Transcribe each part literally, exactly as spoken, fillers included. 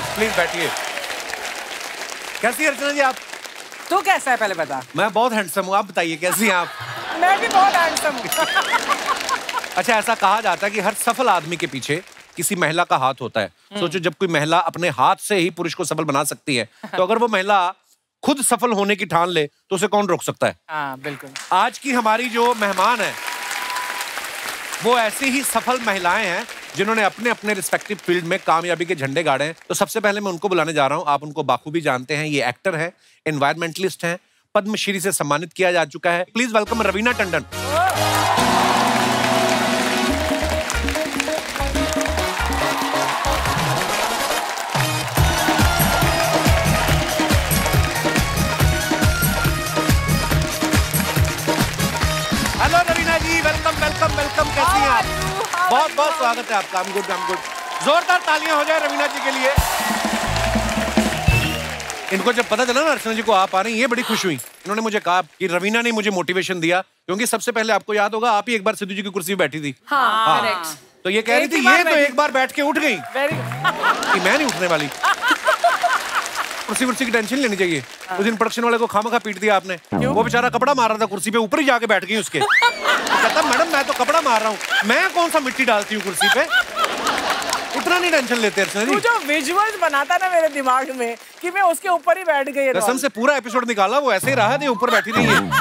Please बैठिए। कैसी अर्चना जी आप? तू कैसा है पहले बता। मैं बहुत हैंडसम हूँ, आप बताइए कैसी हैं आप? मैं भी बहुत हैंडसम हूँ। अच्छा, ऐसा कहा जाता है कि हर सफल आदमी के पीछे किसी महिला का हाथ होता है। सोचो, जब कोई महिला अपने हाथ से ही पुरुष को सफल बना सकती है, तो अगर वो महिला खुद सफल होने की ठान ले तो उसे कौन रोक सकता है? हाँ, बिल्कुल। आज की हमारी जो मेहमान है वो ऐसी ही सफल महिलाएं हैं जिन्होंने अपने अपने रिस्पेक्टिव फील्ड में कामयाबी के झंडे गाड़े हैं। तो सबसे पहले मैं उनको बुलाने जा रहा हूं। आप उनको बाखूबी जानते हैं। ये एक्टर हैं, एनवायरमेंटलिस्ट हैं, पद्मश्री से सम्मानित किया जा चुका है। Please welcome Raveena Tandon. Hello Raveena ji, welcome welcome welcome. कैसी हैं आप? बहुत बहुत स्वागत है आपका। I'm good, I'm good। जोरदार तालियां हो जाए रवीना जी के लिए। इनको जब पता चला ना अर्चना जी को आप आ रही हैं, ये बड़ी खुश हुई। इन्होंने मुझे कहा कि रवीना ने मुझे मोटिवेशन दिया, क्योंकि सबसे पहले आपको याद होगा आप ही एक बार सिद्धू जी की कुर्सी पे बैठी थी। हाँ, करेक्ट। तो ये कह रही थी ये तो एक बार बैठ के उठ गई कि मैं नहीं उठने वाली। कुर्सी कुर्सी की टेंशन लेनी चाहिए। उस दिन प्रोडक्शन वाले को खामखा पीट दिया आपने। वो बेचारा कपड़ा मार रहा था कुर्सी पे, ऊपर ही जाके बैठ गई उसके। कहता मैडम मैं तो कपड़ा मार रहा हूँ, मैं कौन सा मिट्टी डालती हूँ कुर्सी पे। इतना नहीं टेंशन लेते अर्चना जी। तू जो विजुअल्स बनाता ना मेरे दिमाग में कि मैं उसके ऊपर ही बैठ गई। कसम से पूरा एपिसोड निकाला, वो ऐसे ही रहा है, ऊपर बैठी नहीं है।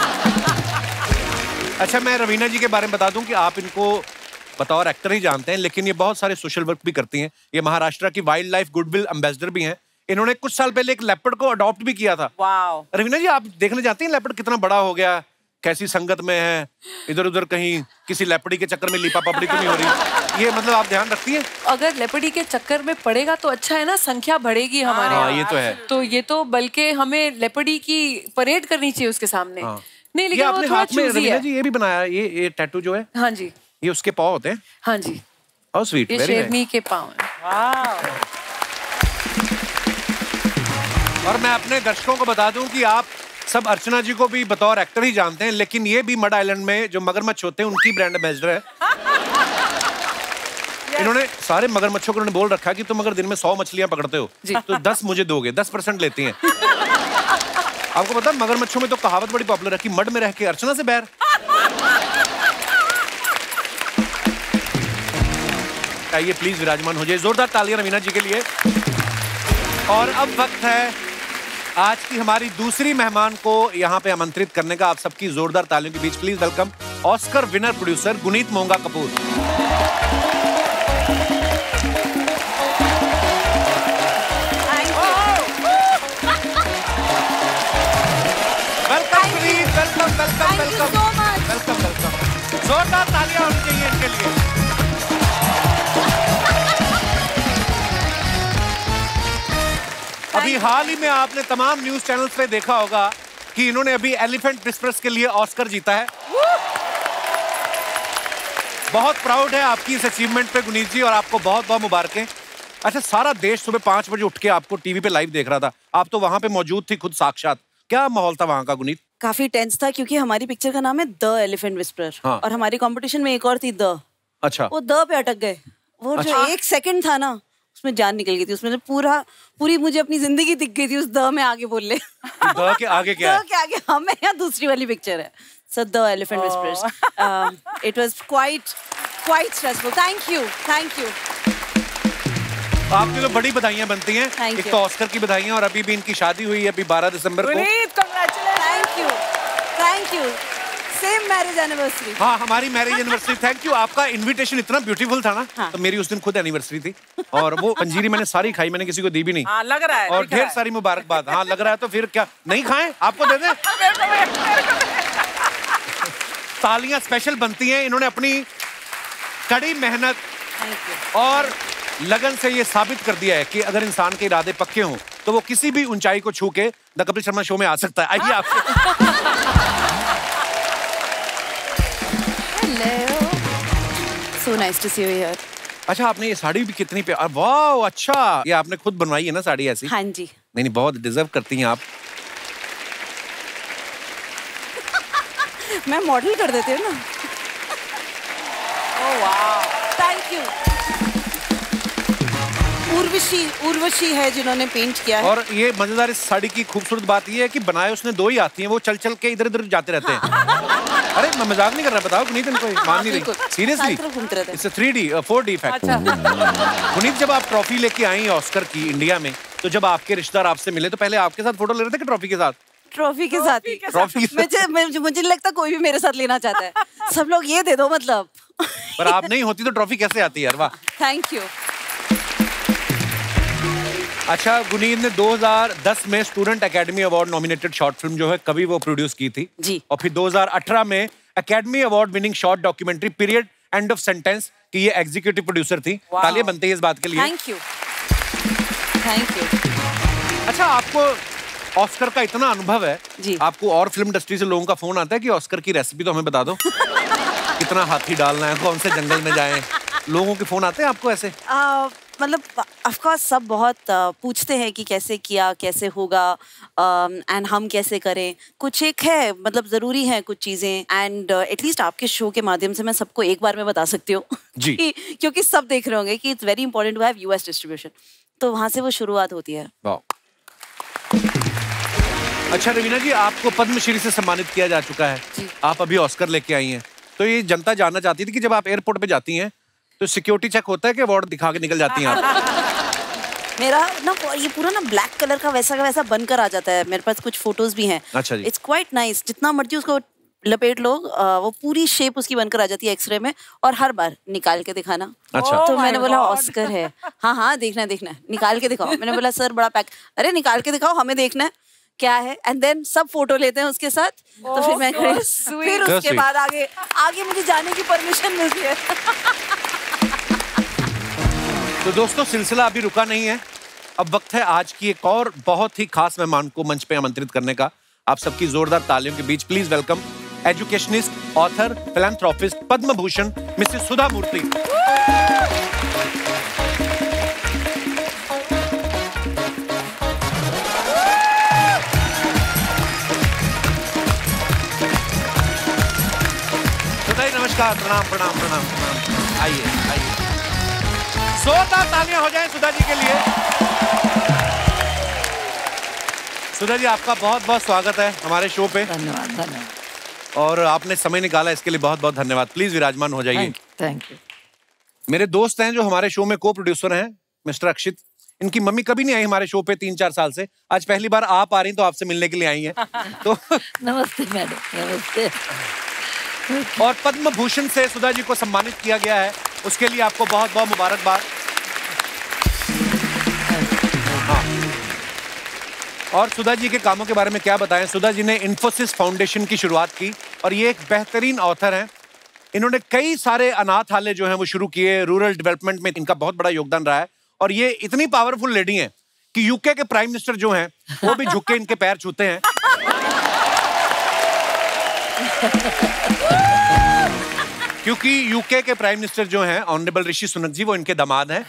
अच्छा, मैं रवीना जी के बारे में बता दूं कि आप इनको बतौर एक्टर ही जानते हैं, लेकिन ये बहुत सारे सोशल वर्क भी करती हैं। ये महाराष्ट्र की वाइल्ड लाइफ गुडविल एम्बेसडर भी हैं। इन्होंने कुछ साल पहले एक लेपर्ड को अडॉप्ट भी किया था। वाओ। रवीना जी, आप देखने जाती हैं लेपर्ड कितना बड़ा हो गया, कैसी संगत में है, इधर उधर कहीं किसी लेपर्डी के चक्कर में लीपा पपड़ी तो नहीं हो रही? ये मतलब आप ध्यान रखती हैं? अगर लेपर्डी के चक्कर में पड़ेगा तो अच्छा है ना, संख्या बढ़ेगी हमारे। हाँ, ये तो है। तो ये तो बल्कि हमें लेपर्डी की परेड करनी चाहिए उसके सामने। हाँ। नहीं, लेकिन वो थोड़ा चूजी है। रवीना जी ये भी बनाया, ये ये टैटू जो है। हाँ जी, ये उसके पाँव होते हैं। हाँ जी, हाउ स्वीट, ये शेरनी के पाँव हैं। और मैं अपने दर्शकों को बता दूं कि आप सब अर्चना जी को भी बतौर एक्टर ही जानते हैं, लेकिन ये भी मड आइलैंड में जो मगरमच्छ होते हैं उनकी ब्रांड एम्बेसडर है। इन्होंने सारे मगरमच्छों को बोल रखा है कि तुम अगर दिन में सौ मछलियां पकड़ते हो तो दस मुझे दोगे, दस परसेंट लेती हैं। आपको पता है मगरमच्छों में तो कहावत बड़ी पॉपुलर है कि मड में रह के अर्चना से बैर। आइए प्लीज विराजमान हो जाइए। जोरदार तालियां रवीना जी के लिए। और अब वक्त है आज की हमारी दूसरी मेहमान को यहाँ पे आमंत्रित करने का। आप सबकी जोरदार तालियों के बीच please welcome Oscar winner producer Guneet Monga Kapoor. Welcome Guneet, welcome welcome welcome welcome welcome. जोरदार तालियां होनी चाहिए इनके लिए। अभी हाल ही में आपने तमाम न्यूज चैनल्स पे देखा होगा कि इन्होंने अभी एलिफेंट विस्परर्स के लिए ऑस्कर जीता है। बहुत प्राउड है आपकी इस अचीवमेंट पे गुनीत जी, और आपको बहुत बहुत मुबारकें। अच्छा, सारा देश सुबह पांच बजे उठ के आपको टीवी पे लाइव देख रहा था, आप तो वहां पे मौजूद थी खुद साक्षात। क्या माहौल था वहां का गुनीत? काफी टेंस था, क्योंकि हमारी पिक्चर का नाम है द एलिफेंट विस्परर। हाँ। और हमारी कंपटीशन में एक और थी द। अच्छा। वो द पे अटक गए। वो अच्छा। जो एक सेकंड था ना, उसमें जान निकल गई थी। उसमें पूरा पूरी मुझे अपनी जिंदगी दिख गई थी उस द में आगे बोलने। द के आगे क्या है? द के आगे हम है या दूसरी वाली पिक्चर है। So the elephant whispers. Um, it was quite quite stressful. Thank you, thank you. आपकी तो बड़ी बधाइयां बनती हैं। एक तो ऑस्कर की बधाइयां, और अभी भी इनकी शादी हुई है अभी बारह दिसंबर को। Thank you, thank you. Same marriage anniversary. हाँ, हमारी मैरिज एनिवर्सरी। Thank you. आपका इनविटेशन इतना ब्यूटीफुल था ना। हाँ। तो मेरी उस दिन खुद एनिवर्सरी थी, और वो पंजीरी मैंने सारी खाई, मैंने किसी को दी भी नहीं। हाँ, लग रहा है। और ढेर सारी मुबारकबाद। हाँ, लग रहा है तो फिर क्या नहीं खाएं, आपको दे दें। तालियां स्पेशल बनती हैं। इन्होंने अपनी कड़ी मेहनत और लगन से ये साबित कर दिया है कि अगर इंसान के इरादे पक्के हों तो वो किसी भी ऊंचाई को छू के द कपिल शर्मा शो में आ सकता है। आइए आपसे। So nice to see you here. अच्छा, आपने ये साड़ी भी कितनी प्यारी, वाह, अच्छा, ये आपने खुद बनवाई है ना साड़ी ऐसी? हाँ जी। नहीं नहीं, बहुत डिजर्व करती हैं आप। मैं मॉडल कर देती हूँ ना। ओह वाह, थैंक यू। उर्वशी उर्वशी है जिन्होंने पेंट किया है। और ये मजेदार इस साड़ी की खूबसूरत बात ये है कि बनाए उसने दो ही आती हैं, वो चल चल के इधर इधर जाते रहते हैं। अरे मैं मजाक नहीं कर रहा, बताओ गुनीत, इनको मान नहीं रही seriously. It's three D four D effect. Guneet, जब आप ट्रॉफी लेके आई ऑस्कर की इंडिया में, तो जब आपके रिश्तेदार आपसे मिले तो पहले आपके साथ फोटो ले रहे थे कि ट्रॉफी के साथ? ट्रॉफी के साथ ही। ट्रॉफी मुझे मुझे नहीं लगता कोई भी मेरे साथ लेना चाहता है। सब लोग ये दे दो मतलब। पर आप नहीं होती तो ट्रॉफी कैसे आती है? वाह, थैंक यू। अच्छा, गुनीत ने दो हज़ार दस में student academy award nominated short film जो है कभी वो प्रोड्यूस की थी जी। और फिर दो हज़ार अठारह में academy award winning short documentary period end of sentence की ये एग्जीक्यूटिव प्रोड्यूसर थी। तालियां बनती है इस बात के लिए। Thank you thank you. अच्छा, आपको ऑस्कर का इतना अनुभव है जी। आपको और फिल्म इंडस्ट्री से लोगों का फोन आता है कि ऑस्कर की रेसिपी तो हमें बता दो, कितना हाथी डालना है, कौन से जंगल में जाएं? लोगों के फोन आते हैं आपको ऐसे? आ, मतलब ऑफ कोर्स सब बहुत uh, पूछते हैं कि कैसे किया, कैसे होगा, एंड uh, हम कैसे करें। कुछ एक है मतलब जरूरी है कुछ चीजें, एंड एटलीस्ट uh, आपके शो के माध्यम से मैं सबको एक बार में बता सकती हूँ जी। क्योंकि सब देख रहे होंगे कि it's very important to have US distribution, तो वहां से वो शुरुआत होती है। अच्छा रवीना जी, आपको पद्मश्री से सम्मानित किया जा चुका है, आप अभी ऑस्कर लेके आई हैं, तो ये जनता जानना चाहती थी कि जब आप एयरपोर्ट पे जाती हैं तो सिक्योरिटी चेक होता है कि अवार्ड दिखा के निकल जाती हैं आप? मेरा ना ये पूरा ना ब्लैक कलर का वैसा का वैसा बनकर आ जाता है। मेरे पास कुछ फोटोज भी हैं। अच्छा जी। इट्स क्वाइट नाइस, जितना मर्जी उसको लपेट लो, वो पूरी शेप उसकी बनकर आ जाती है एक्सरे में, और हर बार निकाल के दिखाना। अच्छा। तो मैंने बोला ऑस्कर है, हाँ हाँ देखना देखना, निकाल के दिखाओ। मैंने बोला सर बड़ा पैक, अरे निकाल के दिखाओ, हमें देखना है क्या है। एंड देन सब फोटो लेते हैं उसके साथ। तो फिर मैं फिर उसके बाद आगे आगे मुझे जाने की परमिशन मिलती है। तो दोस्तों, सिलसिला अभी रुका नहीं है, अब वक्त है आज की एक और बहुत ही खास मेहमान को मंच पे आमंत्रित करने का। आप सबकी जोरदार तालियों के बीच please welcome educationist, author, philanthropist, Padma Bhushan Mrs Sudha Murty. नमस्कार, प्रणाम प्रणाम प्रणाम प्रणाम। आइए आइए, जोरदार तालियां हो जाएं सुधा जी के लिए। सुधा जी, आपका बहुत बहुत स्वागत है हमारे शो पे। धन्यवाद धन्यवाद। और आपने समय निकाला इसके लिए बहुत बहुत धन्यवाद। प्लीज विराजमान हो जाइए। Thank you. मेरे दोस्त हैं जो हमारे शो में को प्रोड्यूसर हैं, मिस्टर अक्षित। इनकी मम्मी कभी नहीं आई हमारे शो पे तीन चार साल से, आज पहली बार आप आ रही तो आपसे मिलने के लिए आई हैं। तो नमस्ते मैडम, नमस्ते। और पद्म भूषण से सुधा जी को सम्मानित किया गया है, उसके लिए आपको बहुत बहुत मुबारकबाद। हाँ। और सुधा जी के कामों के बारे में क्या बताएं। सुधा जी ने इन्फोसिस फाउंडेशन की शुरुआत की और ये एक बेहतरीन ऑथर हैं। इन्होंने कई सारे अनाथालय जो हैं वो शुरू किए, रूरल डेवलपमेंट में इनका बहुत बड़ा योगदान रहा है। और ये इतनी पावरफुल लेडी हैं कि यूके के प्राइम मिनिस्टर जो हैं वो भी झुक के इनके पैर छूते हैं। क्योंकि यूके के प्राइम मिनिस्टर जो हैं ऑनरेबल ऋषि सुनक जी, वो इनके दामाद हैं।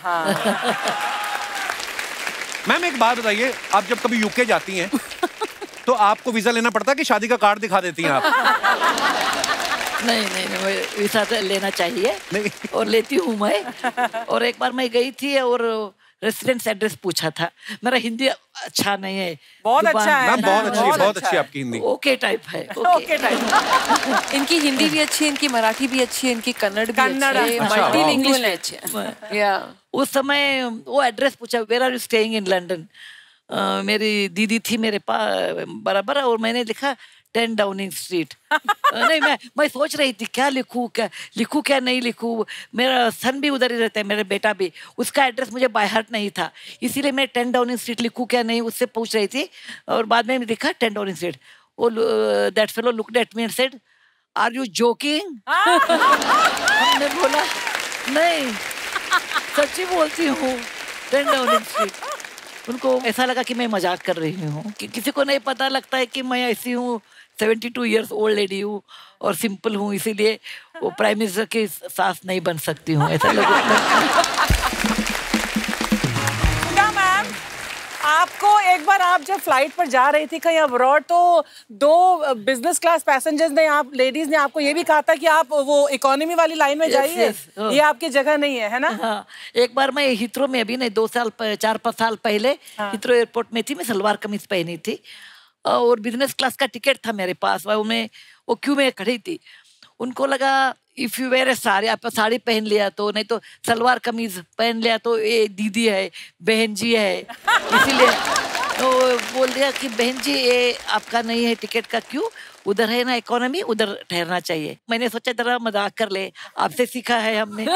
मैम एक बात बताइए, आप जब कभी यूके जाती हैं तो आपको वीजा लेना पड़ता है कि शादी का कार्ड दिखा देती हैं आप? नहीं नहीं नहीं, वीजा तो लेना चाहिए नहीं। और लेती हूँ मैं। और एक बार मैं गई थी और रेसिडेंस एड्रेस पूछा था। मेरा हिंदी अच्छा नहीं है। बहुत अच्छा है मैम, बहुत अच्छी है, बहुत अच्छी है आपकी हिंदी। ओके टाइप है। Okay type. इनकी हिंदी भी अच्छी है, इनकी मराठी भी अच्छी है, इनकी कन्नड़ भी अच्छी है, मल्टी इंग्लिश भी अच्छी है। या उस समय वो एड्रेस पूछा, where are you staying in London. मेरी दीदी थी मेरे पास बराबर, और मैंने लिखा टेन डाउनिंग स्ट्रीट। नहीं, मैं मैं सोच रही थी क्या लिखूं, क्या लिखूं क्या नहीं लिखूं। मेरा सन भी उधर ही रहता है, मेरा बेटा भी, उसका एड्रेस मुझे बाय हार्ट नहीं था, इसीलिए मैं टेन डाउनिंग स्ट्रीट लिखूं क्या नहीं, उससे पूछ रही थी। और बाद में लिखा टेन डाउनिंग स्ट्रीट। वो that fellow looked at me and said, are you joking? हमने बोला नहीं, सच्ची बोलती हूँ, टेन डाउनिंग स्ट्रीट। उनको ऐसा लगा कि मैं मजाक कर रही हूँ, कि किसी को नहीं पता लगता है कि मैं ऐसी हूँ, seventy two years old lady हूँ और सिंपल हूँ, इसीलिए वो प्राइम मिनिस्टर की सास नहीं बन सकती हूँ, ऐसा लगता है। मैम, आपको एक बार आप जब फ्लाइट पर जा रही थी कहीं अब्रॉड, तो दो बिजनेस क्लास पैसेंजर्स ने, आप लेडीज ने आपको ये भी कहा था कि आप वो इकोनॉमी वाली लाइन में जाइए, ये आपकी जगह नहीं है, है ना? हाँ, एक बार मैं हिथ्रो में, अभी नहीं, दो साल चार पाँच साल पहले हिथ्रो एयरपोर्ट में थी, मैं सलवार कमीज पहनी थी और बिजनेस क्लास का टिकट था मेरे पास, वो मैं वो क्यू में खड़ी थी। उनको लगा if you wear a sari, आप साड़ी पहन लिया तो, नहीं तो सलवार कमीज पहन लिया तो ये दीदी है, बहन जी है, इसीलिए तो बोल दिया कि बहन जी ये आपका नहीं है टिकट का क्यों, उधर है ना इकोनॉमी, उधर ठहरना चाहिए। मैंने सोचा जरा मजाक कर ले, आपसे सीखा है हमने।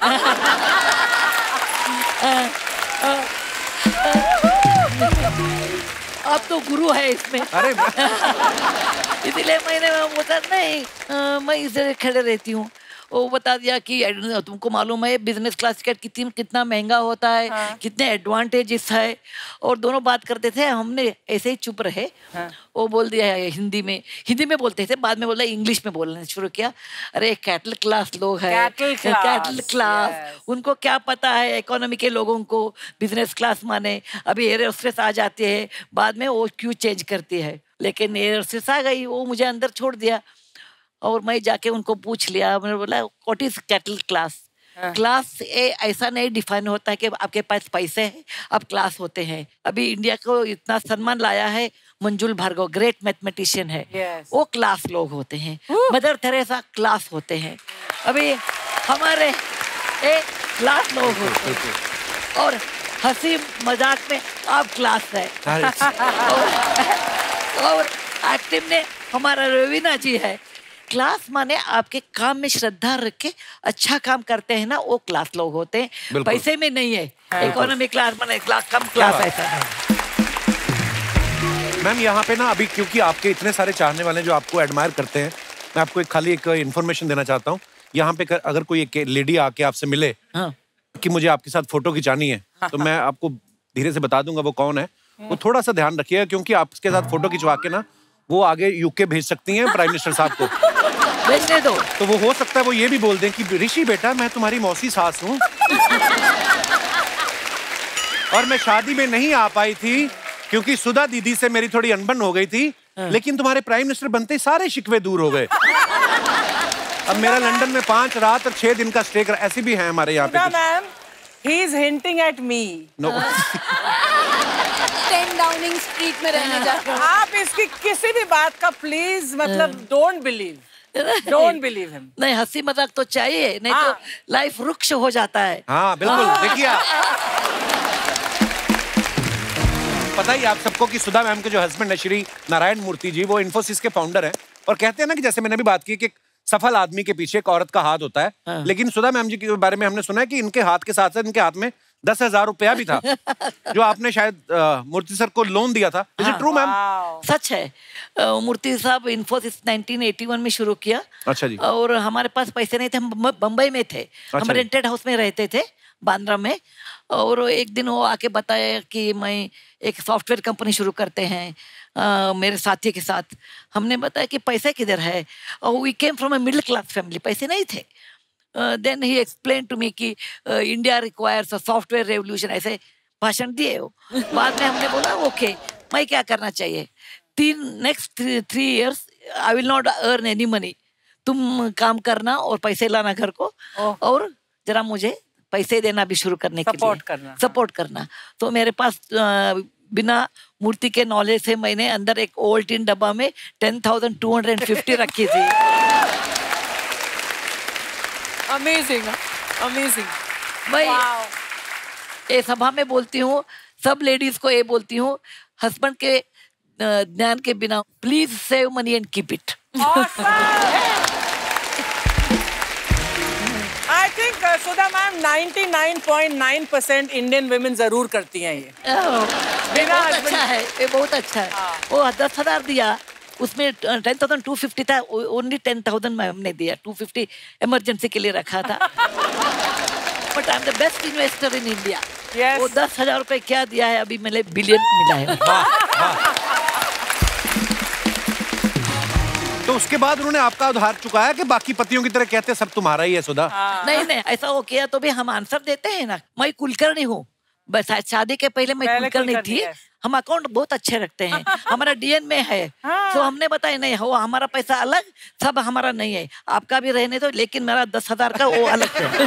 आप तो गुरु है इसमें। अरे इसलिए मैंने बोला नहीं, आ, मैं इधर खड़े रहती हूँ। वो बता दिया कि तुमको मालूम है बिजनेस क्लास टिकट कितनी कितना महंगा होता है, हाँ। कितने एडवांटेजेस है, और दोनों बात करते थे, हमने ऐसे ही चुप रहे। हाँ। वो बोल दिया है हिंदी में, हिंदी में बोलते थे, बाद में बोला इंग्लिश में बोलना शुरू किया। अरे कैटल क्लास लोग हैं, कैटल क्लास, कैटल क्लास। उनको क्या पता है इकोनॉमी के लोगों को बिजनेस क्लास माने, अभी एयर होस्टेस आ जाती है, बाद में वो क्यों चेंज करती है, लेकिन एयर होस्टेस आ गई, वो मुझे अंदर छोड़ दिया और मैं जाके उनको पूछ लिया। मैंने बोला what is cattle class? Class ए ऐसा नहीं डिफाइन होता है कि आपके पास पैसे हैं आप क्लास होते हैं। अभी इंडिया को इतना सम्मान लाया है मंजुल भार्गव, ग्रेट मैथमेटिशियन है, yes. वो क्लास लोग होते हैं। मदर थेरेसा क्लास होते हैं। अभी हमारे ए क्लास लोग होते हैं और हंसी मजाक में आप क्लास है। और, और एक्टिव ने हमारा रवीना जी है। क्लास माने आपके काम में श्रद्धा रख के अच्छा काम करते हैं ना, वो क्लास लोग होते हैं, पैसे में नहीं है। इकोनॉमी क्लास माने क्लास कम क्लास ऐसा नहीं। मैम यहाँ पे ना अभी क्योंकि आपके इतने सारे चाहने वाले जो आपको एडमायर करते हैं, मैं आपको एक खाली एक इन्फॉर्मेशन देना चाहता हूँ। यहाँ पे अगर कोई एक लेडी आके आपसे मिले हाँ। कि मुझे आपके साथ फोटो खिंचानी है, तो मैं आपको धीरे से बता दूंगा वो कौन है। वो थोड़ा सा ध्यान रखिएगा क्योंकि आपके साथ फोटो खिंचवा के ना वो आगे यूके भेज सकती हैं प्राइम मिनिस्टर साहब को। भेजने दो। तो वो हो सकता है वो ये भी बोल दें कि ऋषि बेटा मैं तुम्हारी मौसी सास हूँ और मैं शादी में नहीं आ पाई थी क्योंकि सुधा दीदी से मेरी थोड़ी अनबन हो गई थी, लेकिन तुम्हारे प्राइम मिनिस्टर बनते सारे शिकवे दूर हो गए। अब मेरा लंदन में पांच रात और छह दिन का स्टे कर, ऐसे भी हैं हमारे यहाँ पे। Ma'am he is hinting at me. No. Ten Downing Street में रहने जाते हो आप। इसकी किसी भी बात का प्लीज मतलब don't believe, don't believe him. नहीं, हंसी मजाक तो चाहिए, नहीं हाँ। तो लाइफ रुक्ष हो जाता है। हाँ बिल्कुल। देखिए पता ही आप सबको कि सुधा मैम के जो हस्बैंड है श्री नारायण मूर्ति जी, वो इन्फोसिस के फाउंडर हैं और कहते हैं ना कि जैसे मैंने भी बात की कि सफल आदमी के पीछे एक औरत का हाथ होता है। हाँ। लेकिन सुधा मैम जी के बारे में हमने सुना है कि इनके हाथ के साथ साथ इनके हाथ में दस हजार रुपया भी था जो आपने शायद मूर्ति सर को लोन दिया था। Is it true ma'am? सच है। मूर्ति साहब इन्फोसिस नाइनटीन एटी वन में शुरू किया। अच्छा जी। और हमारे पास पैसे नहीं थे, हम बम्बई में थे। अच्छा। हम रेंटेड हाउस में रहते थे बांद्रा में। और एक दिन वो आके बताया कि मैं एक सॉफ्टवेयर कंपनी शुरू करते हैं Uh, मेरे साथी के साथ। हमने बताया कि पैसा किधर है, और we came from a middle class family, पैसे नहीं थे। Then he explain to me कि India requires a software revolution, ऐसे भाषण दिए हो। बाद में हमने बोला ओके मैं क्या करना चाहिए, तीन next three years I will not earn any money, तुम काम करना और पैसे लाना घर को, और जरा मुझे पैसे देना भी शुरू करने के लिए सपोर्ट करना सपोर्ट करना। तो मेरे पास uh, बिना मूर्ति के नॉलेज से मैंने अंदर एक ओल्ड टिन डब्बा में ten thousand two hundred fifty रखी थी। Amazing amazing. मैं ये सभा में बोलती हूँ, सब लेडीज को ये बोलती हूँ, हस्बैंड के ज्ञान के बिना please save money and keep it. I think Sudha ma'am ninety nine point nine percent Indian women जरूर करती हैं ये। ये बहुत अच्छा है, ये बहुत अच्छा है। हाँ। वो दस हजार दिया, उसमें टेन थाउजेंड टू फिफ्टी था, ओनली टेन थाउजेंड में हमने दिया, टू फिफ्टी इमरजेंसी के लिए रखा था। But I am the best investor in India. वो दस हजार रुपए क्या दिया है, अभी मेरे बिलियन मिला है। तो उसके बाद उन्होंने आपका उधार चुकाया कि बाकी पतियों की तरह कहते सब तुम्हारा ही है सुधा? नहीं नहीं, ऐसा वो किया तो भी हम आंसर देते हैं ना। मैं कुलकर्णी हूँ, बस शादी के पहले मैं खुलकर नहीं थी। हम अकाउंट बहुत अच्छे रखते हैं, हमारा डीएन में है। तो हमने बताया नहीं हो, हमारा पैसा अलग, सब हमारा नहीं है, आपका भी रहने दो, लेकिन मेरा दस हजार का वो अलग है।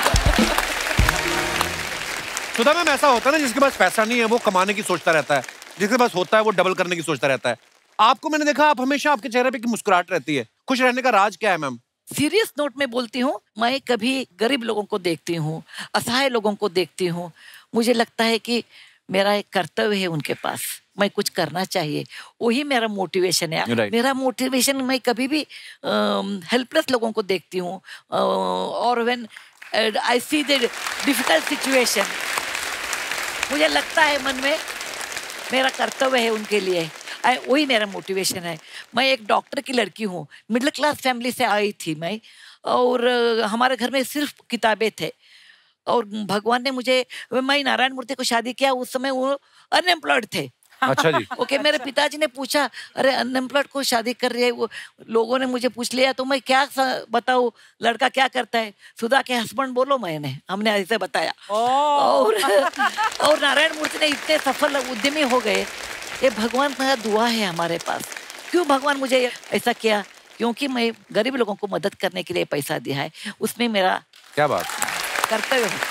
सुधा मैम, ऐसा होता है ना जिसके पास पैसा नहीं है वो कमाने की सोचता रहता है, जिसके पास होता है वो डबल करने की सोचता रहता है। आपको मैंने देखा, आप हमेशा आपके चेहरे पे की मुस्कुराहट रहती है। खुश रहने का राज क्या है मैम? सीरियस नोट में बोलती हूँ, मैं कभी गरीब लोगों को देखती हूँ, असहाय लोगों को देखती हूँ, मुझे लगता है कि मेरा एक कर्तव्य है उनके पास, मैं कुछ करना चाहिए, वही मेरा मोटिवेशन है। right. मेरा मोटिवेशन, मैं कभी भी हेल्पलेस लोगों को देखती हूँ, और when I see the difficult situation, मुझे लगता है मन में मेरा कर्तव्य है उनके लिए, वही मेरा मोटिवेशन है। मैं एक डॉक्टर की लड़की हूँ, मिडिल क्लास फैमिली से आई थी मैं, और हमारे घर में सिर्फ किताबें थे, और भगवान ने मुझे, मैं नारायण मूर्ति को शादी किया उस समय वो अनएम्प्लॉयड थे। अच्छा जी। ओके, मेरे पिताजी ने पूछा, अरे अनएम्प्लॉयड को शादी कर रही है, वो लोगों ने मुझे पूछ लिया, तो मैं क्या बताऊं लड़का क्या करता है? सुधा के हस्बैंड बोलो, मैंने हमने ऐसे बताया। और और नारायण मूर्ति ने इतने सफल उद्यमी हो गए, ये भगवान का दुआ है हमारे पास। क्यों भगवान मुझे ऐसा किया? क्योंकि मैं गरीब लोगों को मदद करने के लिए पैसा दिया है, उसमें मेरा क्या बात कर्तव्य है।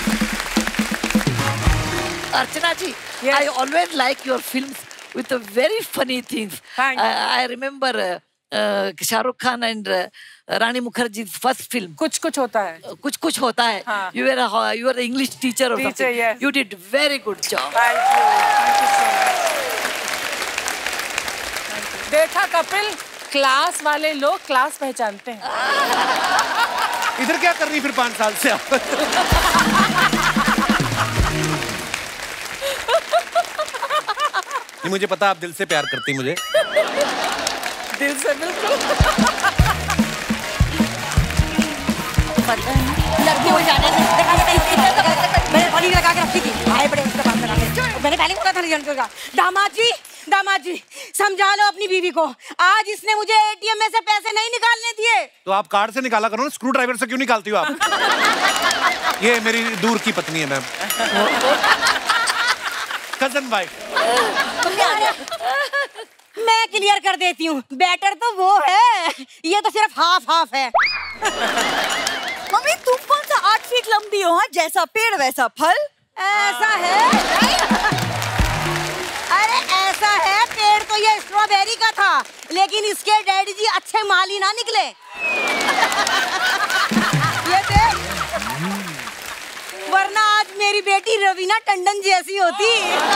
Archana ji, yes. I always like your films with the very funny things. Thank you. I, I remember Shahrukh Khan and Rani Mukherjee first film Kuch Kuch होता है, कुछ कुछ होता है। हाँ. You were a, you were an English teacher or teacher, something. yes. You did very good job. Thank you. Thank you so much. देखा Kapil, class वाले लोग class पहचानते हैं। इधर क्या कर रही फिर पांच साल से आप? नहीं, मुझे पता आप दिल से प्यार करती मुझे। दिल से बिल्कुल। लड़की हो जाने से देखा मैंने पानी लगा के रखी थी, आए बड़े उसके पास लगा के, मैंने पहले बोला था रिजल्ट का। दामाद जी, दामाद जी समझा लो अपनी बीवी को, आज इसने मुझे एटीएम में से पैसे नहीं निकालने दिए। तो आप कार्ड से निकाला करो ना, स्क्रू ड्राइवर से क्यों निकालती हो आप? ये मेरी दूर की पत्नी है मैम, कजन भाई। मैं क्लियर कर देती हूँ, बेटर तो वो है, ये तो सिर्फ हाफ हाफ है। मम्मी तुम कौन सा आठ फीट लंबी हो? हाँ, जैसा पेड़ वैसा फल। ऐसा है? अरे ऐसा है, पेड़ तो ये स्ट्रॉबेरी का था, लेकिन इसके डैडी जी अच्छे माली ना निकले। ये देख, वरना आज मेरी बेटी रवीना टंडन जैसी होती।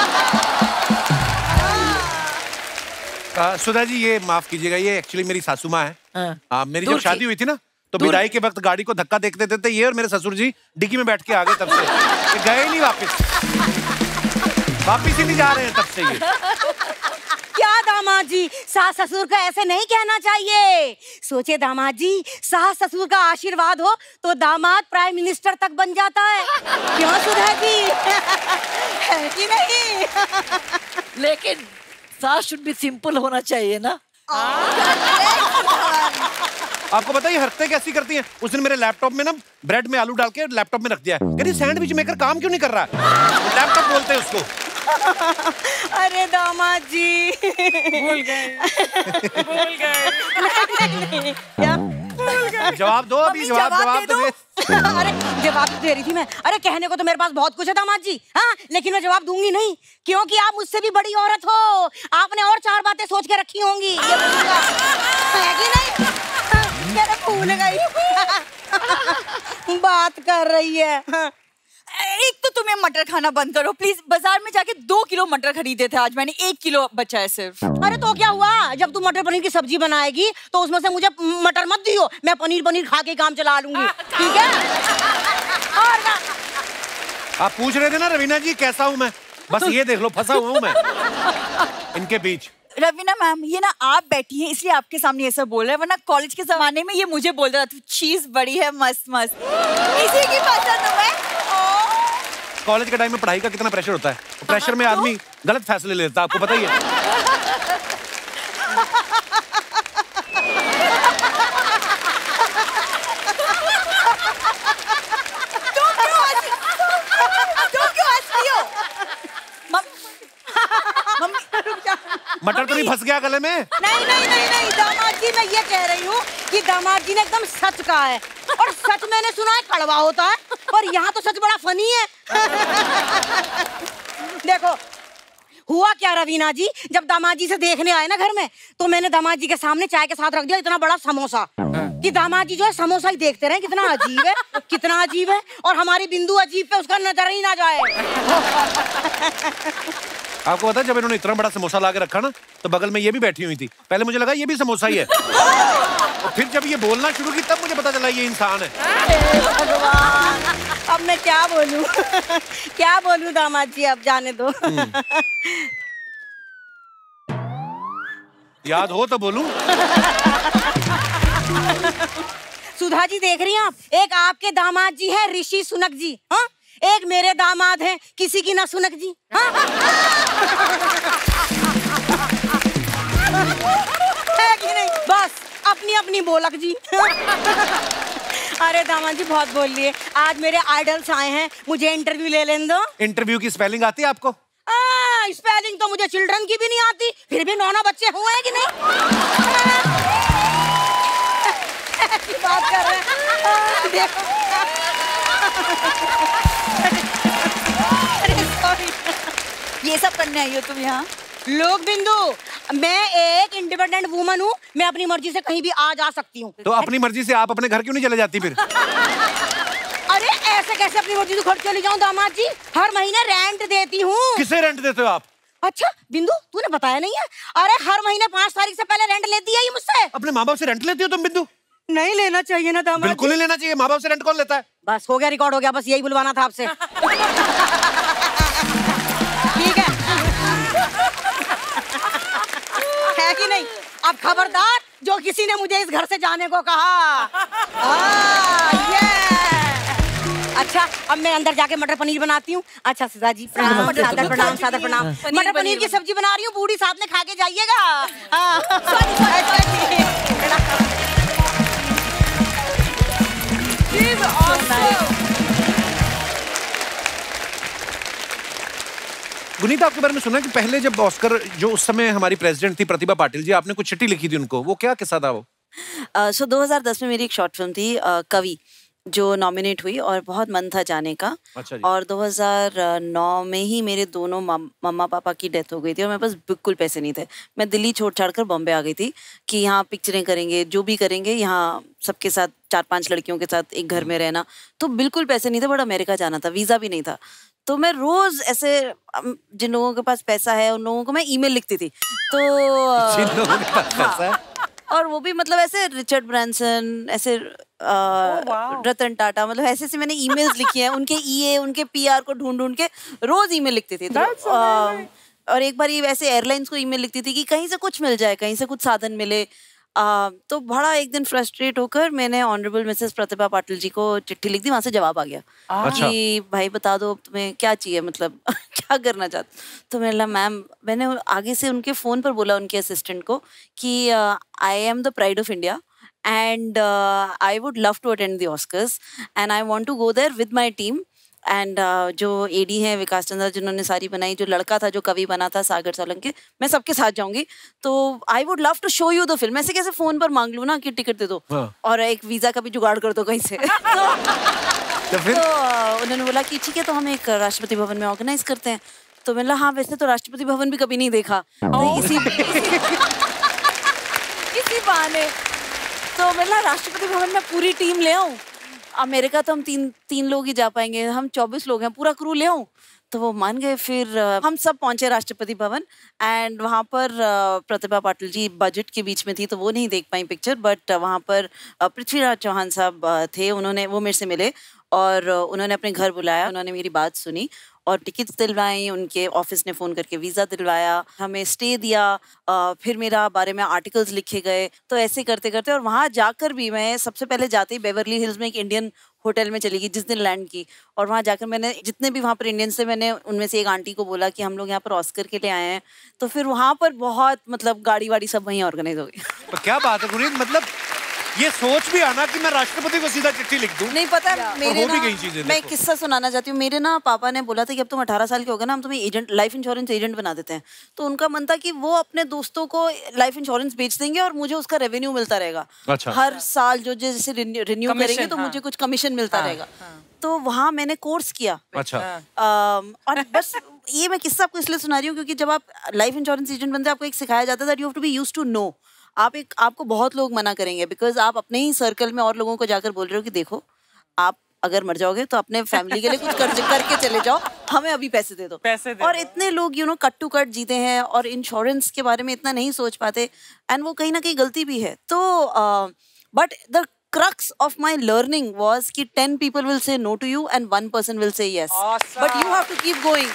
आ, सुधा जी ये माफ कीजिएगा, ये एक्चुअली मेरी सासू माँ है। हाँ। आ, मेरी जब शादी हुई थी ना, तो विदाई के वक्त गाड़ी को धक्का देखते देते ये और मेरे ससुर जी डिक्की में बैठ के आ गए, तब से ये गए ही नहीं वापस, वापिस ही नहीं जा रहे हैं तब से ये। क्या दामाद जी, सास ससुर का ऐसे नहीं कहना चाहिए। सोचे दामाद जी, सास ससुर का आशीर्वाद हो तो दामाद प्राइम मिनिस्टर तक बन जाता है। क्यों सुधा जी? है कि नहीं? लेकिन सास शुड भी सिंपल होना चाहिए ना। आपको पता है ये हरकतें कैसी करती हैं? उस दिन मेरे लैपटॉप में ना ब्रेड में आलू डाल के लैपटॉप में रख दिया है, कहती सैंडविच मेकर काम क्यों नहीं कर रहा है? लैपटॉप बोलते हैं उसको। अरे दामाद जी भूल गए, भूल गए। क्या? जवाब दो अभी, जवाब जवाब दो। अरे जवाब दे रही थी मैं। अरे कहने को तो मेरे पास बहुत कुछ है दामाद जी, हाँ, लेकिन मैं जवाब दूंगी नहीं, क्योंकि आप मुझसे भी बड़ी औरत हो, आपने और चार बातें सोच के रखी होंगी। ये है कि नहीं? मेरे भूल गई। बात कर रही है। एक तो तुम्हें मटर खाना बंद करो प्लीज। बाजार में जाके दो किलो मटर खरीदे थे, आज मैंने एक किलो बचा है सिर्फ। अरे तो क्या हुआ, जब तू मटर पनीर की सब्जी बनाएगी तो उसमें से मुझे मटर मत दियो, मैं पनीर पनीर खा के काम चला लूंगी, ठीक है? और आप पूछ रहे थे ना रवीना जी कैसा हूँ मैं, बस ये देख लो फंसा हुआ हूँ मैं इनके बीच। रवीना मैम, ये ना आप बैठी हैं इसलिए आपके सामने ये सब बोल रहे हैं, वरना कॉलेज के जमाने में ये मुझे बोल रहा था चीज बड़ी है मस्त मस्त, इसी की पसंद हूँ मैं। कॉलेज के टाइम में पढ़ाई का कितना प्रेशर होता है, प्रेशर में आदमी गलत फैसले लेता है, आपको पता ही है। तुम क्यों हंस रही गया गले में। नहीं नहीं नहीं नहीं दामाद जी, मैं ये कह रही हूँ कि दामाद जी ने एकदम सच कहा है, और सच मैंने सुना है कड़वा होता है, और यहाँ तो सच बड़ा फनी है। देखो हुआ क्या रवीना जी, जब दामाद जी से देखने आए ना घर में, तो मैंने दामाद जी के सामने चाय के साथ रख दिया इतना बड़ा समोसा कि दामाद जी जो है समोसा ही देखते रहे, कितना अजीब है, कितना अजीब है, और हमारी बिंदु अजीब पे उसका नजर ही ना जाए। आपको पता है जब इन्होंने इतना बड़ा समोसा ला के रखा ना, तो बगल में ये भी बैठी हुई थी। पहले मुझे लगा ये भी समोसा ही है, और फिर जब ये बोलना शुरू की तब मुझे पता चला ये इंसान है। अब मैं क्या बोलूं क्या बोलूं दामाद जी, अब जाने दो। याद हो तो बोलूं। सुधा जी देख रही हैं आप, एक आपके दामाद जी है ऋषि सुनक जी, हाँ, एक मेरे दामाद हैं किसी की ना सुनक जी, हाँ? है कि नहीं? बस अपनी अपनी बोलक जी। अरे दामाद जी बहुत बोल लिए, आज मेरे आइडल्स आए हैं, मुझे इंटरव्यू ले लेने दो। इंटरव्यू की स्पेलिंग आती है आपको? आ, स्पेलिंग तो मुझे चिल्ड्रन की भी नहीं आती, फिर भी नौना बच्चे हुए हैं कि नहीं? ऐसी बात कर रहे हैं। देखो अरे सॉरी, ये सब करने आई हो तुम यहाँ? लोग बिंदु, मैं एक इंडिपेंडेंट वुमन हूँ, मैं अपनी मर्जी से कहीं भी आ जा सकती हूँ। तो अपनी मर्जी से आप अपने घर क्यों नहीं चले जाती फिर? अरे ऐसे कैसे अपनी मर्जी से घर चली जाऊँ दामाद जी, हर महीने रेंट देती हूँ। किसे रेंट देते हो आप? अच्छा बिंदु, तूने बताया नहीं है? अरे हर महीने पाँच तारीख से पहले रेंट लेती है ये मुझसे। अपने माँ बाप से रेंट लेती हो तुम बिंदु? नहीं लेना चाहिए ना दामाद। बिल्कुल नहीं लेना चाहिए, माँ बाप से रेंट कौन लेता है? बस हो गया, रिकॉर्ड हो गया, बस यही बुलवाना था आपसे। ठीक है है कि नहीं? अब खबरदार जो किसी ने मुझे इस घर से जाने को कहा। आ, ये अच्छा, अब मैं अंदर जाके मटर पनीर बनाती हूँ। अच्छा सुधा जी प्रणाम, सादर प्रणाम, सादर प्रणाम। मटर पनीर की सब्जी बना रही हूँ, बूढ़ी साथ में खा के जाइएगा। गुनीत, आपके बारे में सुना कि पहले जब ऑस्कर, जो उस समय हमारी प्रेसिडेंट थी प्रतिभा पाटिल जी, आपने कुछ चिट्ठी लिखी थी उनको, वो क्या किस्सा था वो? सो दो हज़ार दस में मेरी एक शॉर्ट फिल्म थी कवि, जो नॉमिनेट हुई और बहुत मन था जाने का। अच्छा, और दो हज़ार नौ में ही मेरे दोनों मम्मा पापा की डेथ हो गई थी और मेरे पास बिल्कुल पैसे नहीं थे। मैं दिल्ली छोड़ छाड़ कर बॉम्बे आ गई थी कि यहाँ पिक्चरें करेंगे, जो भी करेंगे यहाँ सबके साथ, चार पांच लड़कियों के साथ एक घर में रहना, तो बिल्कुल पैसे नहीं थे, बट अमेरिका जाना था, वीज़ा भी नहीं था। तो मैं रोज ऐसे, जिन लोगों के पास पैसा है उन लोगों को मैं ईमेल लिखती थी। तो जिन लोगों के पास पैसा है, और वो भी मतलब ऐसे रिचर्ड ब्रांसन, ऐसे रतन टाटा, मतलब ऐसे ऐसे मैंने ईमेल्स लिखी हैं, उनके ईए, उनके पीआर को ढूंढ ढूंढ के रोज ईमेल लिखती थी। तो, आ, और एक बार ये ऐसे एयरलाइंस को ईमेल लिखती थी कि कहीं से कुछ मिल जाए, कहीं से कुछ साधन मिले। आ, तो बड़ा एक दिन फ्रस्ट्रेट होकर मैंने ऑनरेबल मिसेस प्रतिभा पाटिल जी को चिट्ठी लिख दी, वहां से जवाब आ गया अच्छा। कि भाई बता दो तुम्हें क्या चाहिए, मतलब क्या करना चाहते। तो मैंने कहा मैम, मैंने आगे से उनके फोन पर बोला उनके असिस्टेंट को कि I am the pride of India and I would love to attend the Oscars and I want to go there with my team and uh, जो एडी हैं विकास चंद्र, जिन्होंने सारी बनाई, जो लड़का था जो कवि बना था सागर सोलंकी, मैं सबके साथ जाऊंगी, तो I would love to show you the film. ऐसे कैसे फोन पर मांग लूं ना कि टिकट दे दो, हाँ। और एक वीजा का भी जुगाड़ कर दो कहीं से। तो, तो, फिर? तो uh, उन्होंने बोला कि ठीक है, तो हम एक राष्ट्रपति भवन में ऑर्गेनाइज करते हैं। तो मैंने हाँ, वैसे तो राष्ट्रपति भवन भी कभी नहीं देखा, तो इसी इसी बहाने तो मैंने राष्ट्रपति भवन में पूरी टीम ले आऊं। अमेरिका तो हम तीन तीन लोग ही जा पाएंगे, हम चौबीस लोग हैं, पूरा क्रू ले आऊं। तो वो मान गए। फिर हम सब पहुंचे राष्ट्रपति भवन एंड वहाँ पर प्रतिभा पाटिल जी बजट के बीच में थी तो वो नहीं देख पाई पिक्चर, बट वहाँ पर पृथ्वीराज चौहान साहब थे, उन्होंने वो मेरे से मिले और उन्होंने अपने घर बुलाया, उन्होंने मेरी बात सुनी और टिकट्स दिलवाई, उनके ऑफिस ने फ़ोन करके वीज़ा दिलवाया, हमें स्टे दिया, आ, फिर मेरा बारे में आर्टिकल्स लिखे गए। तो ऐसे करते करते और वहाँ जाकर भी मैं सबसे पहले जाते ही बेवरली हिल्स में एक इंडियन होटल में चली गई जिस दिन लैंड की, और वहाँ जाकर मैंने जितने भी वहाँ पर इंडियंस थे, मैंने उनमें से एक आंटी को बोला कि हम लोग यहाँ पर ऑस्कर के लिए आए हैं। तो फिर वहाँ पर बहुत मतलब गाड़ी वाड़ी सब वहीं ऑर्गेनाइज हो गई। तो क्या बात है गुनीत, मतलब ये सोच भी आना कि मैं राष्ट्रपति को सीधा चिट्ठी लिख दूं। नहीं पता मेरे ना, मैं किस्सा सुनाना चाहती हूँ। मेरे ना पापा ने बोला था कि अब तुम अठारह साल के हो गए ना, हम तुम्हें एजेंट, लाइफ इंश्योरेंस एजेंट बना देते हैं। तो उनका मन था कि वो अपने दोस्तों को लाइफ इंश्योरेंस बेच देंगे और मुझे उसका रेवेन्यू मिलता रहेगा। अच्छा। हर साल जो जैसे रिन्यू करेंगे तो मुझे कुछ कमीशन मिलता रहेगा। तो वहाँ मैंने कोर्स किया। अच्छा। और बस ये मैं किस्सा आपको इसलिए सुना रही हूँ क्योंकि जब आप लाइफ इंश्योरेंस एजेंट बनते हैं आपको एक सिखाया जाता है that you have to be used to no. आप एक आपको बहुत लोग मना करेंगे बिकॉज आप अपने ही सर्कल में और लोगों को जाकर बोल रहे हो कि देखो आप अगर मर जाओगे तो अपने फैमिली के लिए कुछ कर करके चले जाओ, हमें अभी पैसे दे दो। पैसे दे और दो। इतने लोग you know cut to cut जीते हैं और इंश्योरेंस के बारे में इतना नहीं सोच पाते एंड वो कहीं ना कहीं गलती भी है। तो but the crux of my learning was कि ten people will say no to you and one person will say yes. Awesome. But you have to keep going.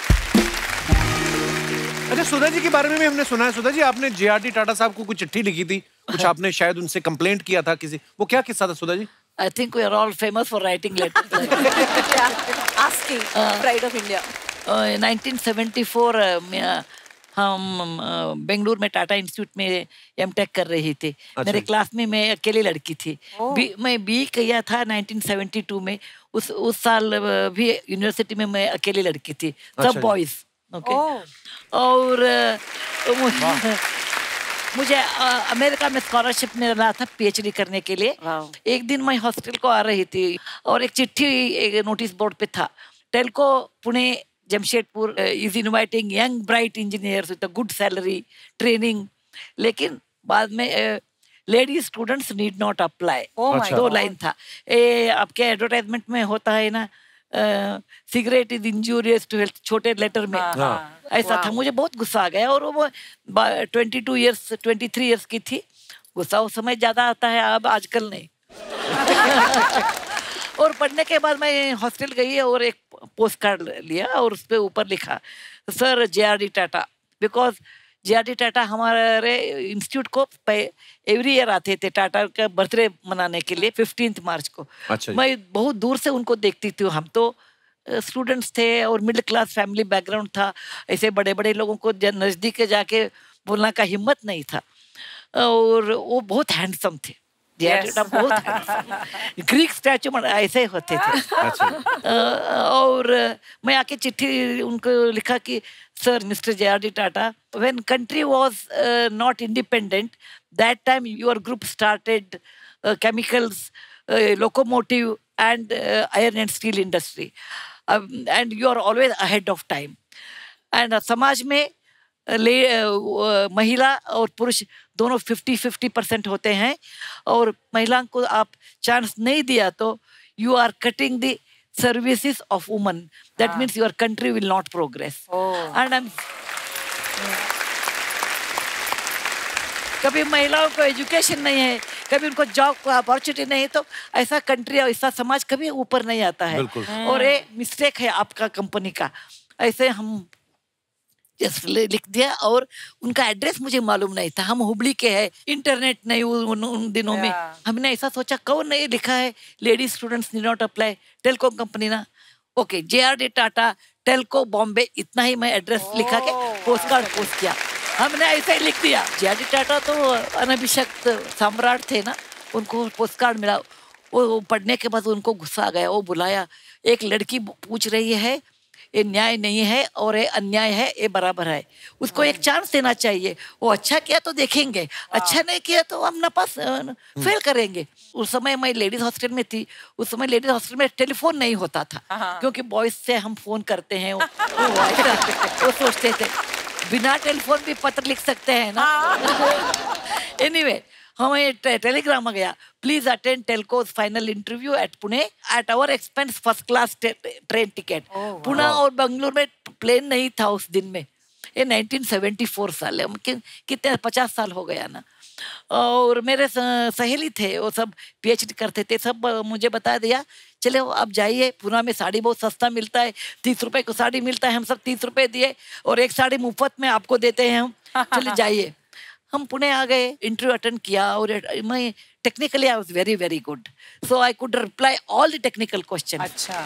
अच्छा, सुधा जी के बारे में भी हमने सुना है। सुधा जी, आपने जे आर डी टाटा साहब को कुछ चिट्ठी लिखी थी, कुछ आपने शायद उनसे कंप्लेंट किया था किसी, वो क्या किस्सा था Sudha ji? I think we are all famous for writing letters. Asking pride of India. Uh, nineteen seventy-four uh, हम बेंगलुरु में टाटा इंस्टीट्यूट में एम टेक कर रही थी। अच्छा। मेरे क्लास में मैं अकेली लड़की थी। बी, मैं बी किया था नाइनटीन सेवेंटी टू में। उस उस साल भी यूनिवर्सिटी में मैं अकेली लड़की थी। सब अच्छा। बॉयज। ओके। और मुझे अमेरिका में स्कॉलरशिप मिला था पीएचडी करने के लिए। एक दिन मैं हॉस्टल को आ रही थी और एक चिट्ठी एक नोटिस बोर्ड पे था, Telco Pune Jamshedpur is inviting young bright engineers with a good salary training, लेकिन बाद में lady students need not apply. दो लाइन था। ए, आपके एडवर्टाइजमेंट में होता है ना, cigarette is injurious to health, छोटे लेटर में। हाँ। ऐसा था। मुझे बहुत गुस्सा आ गया और वो twenty two years twenty three years की थी। गुस्सा उस समय ज्यादा आता है, अब आजकल नहीं। और पढ़ने के बाद मैं हॉस्टल गई और एक पोस्ट कार्ड लिया और उस पर ऊपर लिखा, sir J R D Tata, because J R D Tata हमारे इंस्टीट्यूट को एवरी ईयर आते थे टाटा का बर्थडे मनाने के लिए फिफ्टींथ मार्च को। अच्छा। मैं बहुत दूर से उनको देखती थी। हम तो स्टूडेंट्स थे और मिडिल क्लास फैमिली बैकग्राउंड था, ऐसे बड़े बड़े लोगों को नज़दीक जाके बोलना का हिम्मत नहीं था। और वो बहुत हैंडसम थे। yes. बहुत ग्रीक स्टैचू ऐसे होते थे। अच्छा। और मैं आके चिट्ठी उनको लिखा कि sir mister J R D Tata, when country was not independent that time your group started chemicals, locomotive and iron and steel industry and you are always ahead of time. And समाज में ले महिला और पुरुष दोनों फिफ्टी फिफ्टी परसेंट होते हैं और महिला को आप चांस नहीं दिया तो you are cutting the services of woman, that means your country will not progress. And I am कभी महिलाओं को एजुकेशन नहीं है, कभी उनको जॉब को अपॉर्चुनिटी नहीं, तो ऐसा कंट्री और ऐसा समाज कभी ऊपर नहीं आता है। और ये मिस्टेक है आपका कंपनी का। ऐसे हम जस्ट लिख दिया और उनका एड्रेस मुझे मालूम नहीं था। हम हुबली के हैं, इंटरनेट नहीं उन, उन दिनों में। हमने ऐसा सोचा कौन नहीं लिखा है lady students need not apply, Telco company ना। Okay, J R D Tata Telco Bombay, इतना ही मैं एड्रेस लिखा के पोस्ट कार्ड पोस्ट किया। हमने ऐसा ही लिख दिया। जे आर डी टाटा तो अनभिषिक्त सम्राट थे ना, उनको पोस्ट कार्ड मिला। वो पढ़ने के बाद उनको गुस्सा आ गया। वो बुलाया, एक लड़की पूछ रही है ये न्याय नहीं है और ये अन्याय है, ये बराबर है, उसको एक चांस देना चाहिए। वो अच्छा किया तो देखेंगे, अच्छा नहीं किया तो हम ना पास फेल करेंगे। उस समय मैं लेडीज हॉस्टल में थी। उस समय लेडीज हॉस्टल में टेलीफोन नहीं होता था क्योंकि बॉयज से हम फोन करते हैं। वो, वो सोचते थे बिना टेलीफोन भी पत्र लिख सकते हैं ना। एनीवे हमें टेलीग्राम आ गया, please attend Telco's final interview at Pune at our expense, first class train ticket. Pune और बेंगलुरु में प्लेन नहीं था उस दिन में। ये नाइनटीन सेवेंटी फोर साल है, कि, कितने पचास साल हो गया ना। और मेरे सहेली थे, वो सब पीएचडी करते थे, सब मुझे बता दिया चले अब जाइए, पुणे में साड़ी बहुत सस्ता मिलता है, तीस रुपए को साड़ी मिलता है। हम सब तीस रुपए दिए और एक साड़ी मुफ्त में आपको देते हैं हम, चले जाइए। हम पुणे आ गए, इंटरव्यू अटेंड किया और मैं technically I was very very good, so I could reply all the technical question. अच्छा।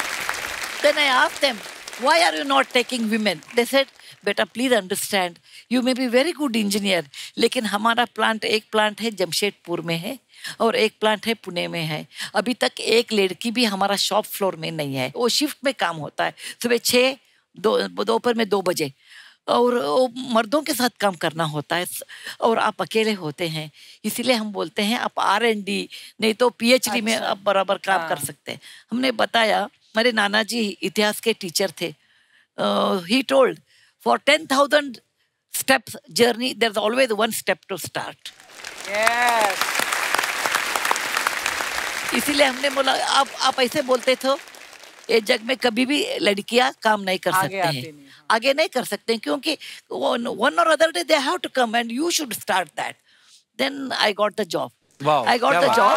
Then I asked them, why are you not taking women? They said, beta, please understand, you may be very good engineer, लेकिन हमारा plant एक plant है जमशेदपुर में है और एक plant है पुणे में है। अभी तक एक लड़की भी हमारा शॉप फ्लोर में नहीं है। वो शिफ्ट में काम होता है, सुबह छः दो दोपहर में दो बजे, और वो मर्दों के साथ काम करना होता है और आप अकेले होते हैं। इसीलिए हम बोलते हैं आप आर एंड डी नहीं तो पीएचडी में आप बराबर काम कर सकते हैं। हमने बताया, मेरे नाना जी इतिहास के टीचर थे, he told for ten thousand steps journey there is always one step to start. इसीलिए हमने बोला आप आप ऐसे बोलते थे ये जग में कभी भी लड़कियां काम नहीं कर सकते हैं, नहीं। आगे नहीं कर सकते हैं, क्योंकि वन और other day they have to come and you should start that. Then I got the job I got the job.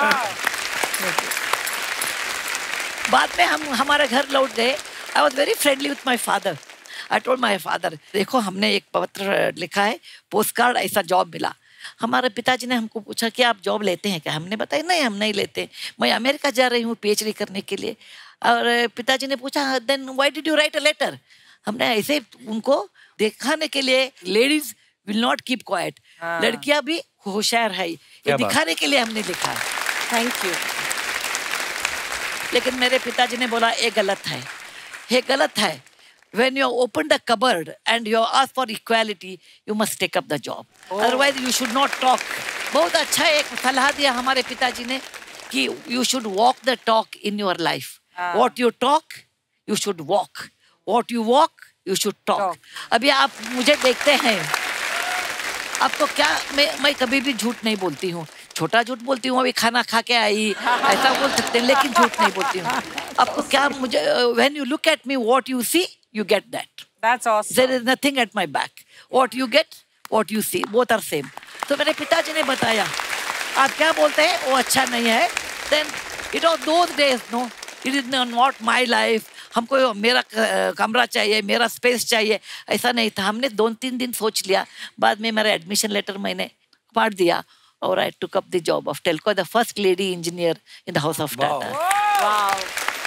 बाद में हम हमारे घर लौट गए। I was very friendly with my father. I told my father, देखो हमने एक पत्र लिखा है, पोस्ट कार्ड, ऐसा जॉब मिला। हमारे पिताजी ने हमको पूछा कि आप जॉब लेते हैं क्या? हमने बताया नहीं, हम नहीं लेते, मैं अमेरिका जा रही हूँ पीएचडी करने के लिए। और पिताजी ने पूछा then why did you write a letter? हमने ऐसे उनको दिखाने के लिए, ladies will not keep quiet, लड़कियां भी होशियार है, ये दिखाने के लिए हमने लिखा है। Thank you. लेकिन मेरे पिताजी ने बोला ये गलत है, ये गलत है। When you open the cupboard and you ask for equality, you must take up the job. Oh. Otherwise, you should not talk. बहुत अच्छा एक सलाह दिया हमारे पिताजी ने कि you should walk the talk in your life. Ah. What you talk, you should walk. What you walk, you should talk. talk. अभी आप मुझे देखते हैं, आपको क्या, मैं मैं कभी भी झूठ नहीं बोलती हूँ। छोटा झूठ बोलती हूँ, अभी खाना खा के आई, ऐसा बोल सकते हैं, लेकिन झूठ नहीं बोलती हूँ। आपको क्या, मुझे when you look at me, what you see, you get that. That's awesome. There is nothing at my back. What you get, what you see, both are same. तो मेरे पिताजी ने बताया, आप क्या बोलते हैं वो अच्छा नहीं है। Then it was those days, no, it is not my life. हमको मेरा कमरा चाहिए, मेरा स्पेस चाहिए, ऐसा नहीं था। हमने दो तीन दिन सोच लिया, बाद में मेरा एडमिशन लेटर मैंने पढ़ दिया और I took up the job of Telco, the first lady engineer in the house of Tata. Wow.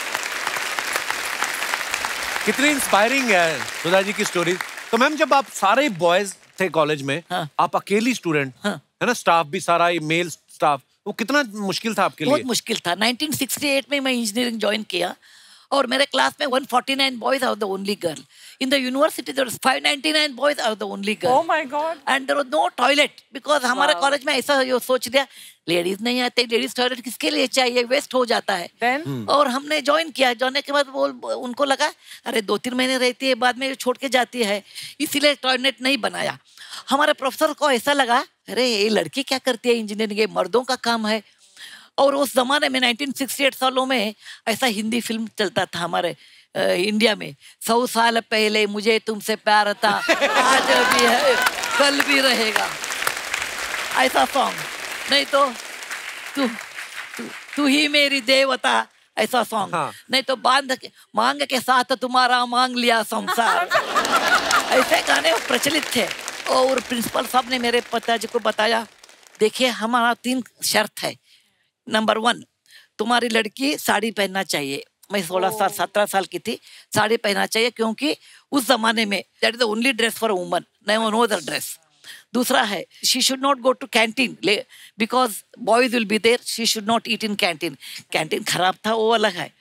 कितनी इंस्पायरिंग है सुधा जी की स्टोरी। तो मैम जब आप सारे बॉयज थे कॉलेज में, हाँ। आप अकेली स्टूडेंट, हाँ। है ना, स्टाफ भी सारा मेल स्टाफ, वो कितना मुश्किल था आपके लिए? बहुत मुश्किल था। नाइनटीन सिक्सटी एट में मैं इंजीनियरिंग ज्वाइन किया और मेरे क्लास में one forty nine boys are the only girl. In the university there was five ninety-nine boys are the only girl. Oh my God! And there was no toilet because हमारे college में ऐसा यो सोच दिया, ladies नहीं आते, ladies toilet किसके लिए चाहिए, वेस्ट हो जाता है। Then? और हमने ज्वाइन किया, ज्वाइन के बाद वो उनको लगा अरे दो तीन महीने रहती है, बाद में छोड़ के जाती है, इसीलिए टॉयलेट नहीं बनाया। हमारे प्रोफेसर को ऐसा लगा अरे ये लड़की क्या करती है इंजीनियरिंग, ये मर्दों का काम है। और उस जमाने में नाइनटीन सिक्सटी एट सालों में ऐसा हिंदी फिल्म चलता था हमारे इंडिया में, सौ साल पहले मुझे तुमसे प्यार था, आज भी है कल भी रहेगा, ऐसा सॉन्ग। नहीं तो तू तू, तू ही मेरी देवता, ऐसा सॉन्ग। हाँ। नहीं तो बांध के मांग के साथ तुम्हारा मांग लिया संसार, ऐसे गाने प्रचलित थे। और प्रिंसिपल साहब ने मेरे पिताजी को बताया, देखिए हमारा तीन शर्त है। नंबर वन, तुम्हारी लड़की साड़ी पहनना चाहिए। मैं सोलह साल सत्रह साल की थी, साड़ी पहनना चाहिए क्योंकि उस जमाने में that is the only dress for woman, no other dress. दूसरा है she should not go to canteen because boys will be there, she should not eat in canteen. Canteen खराब था वो अलग है।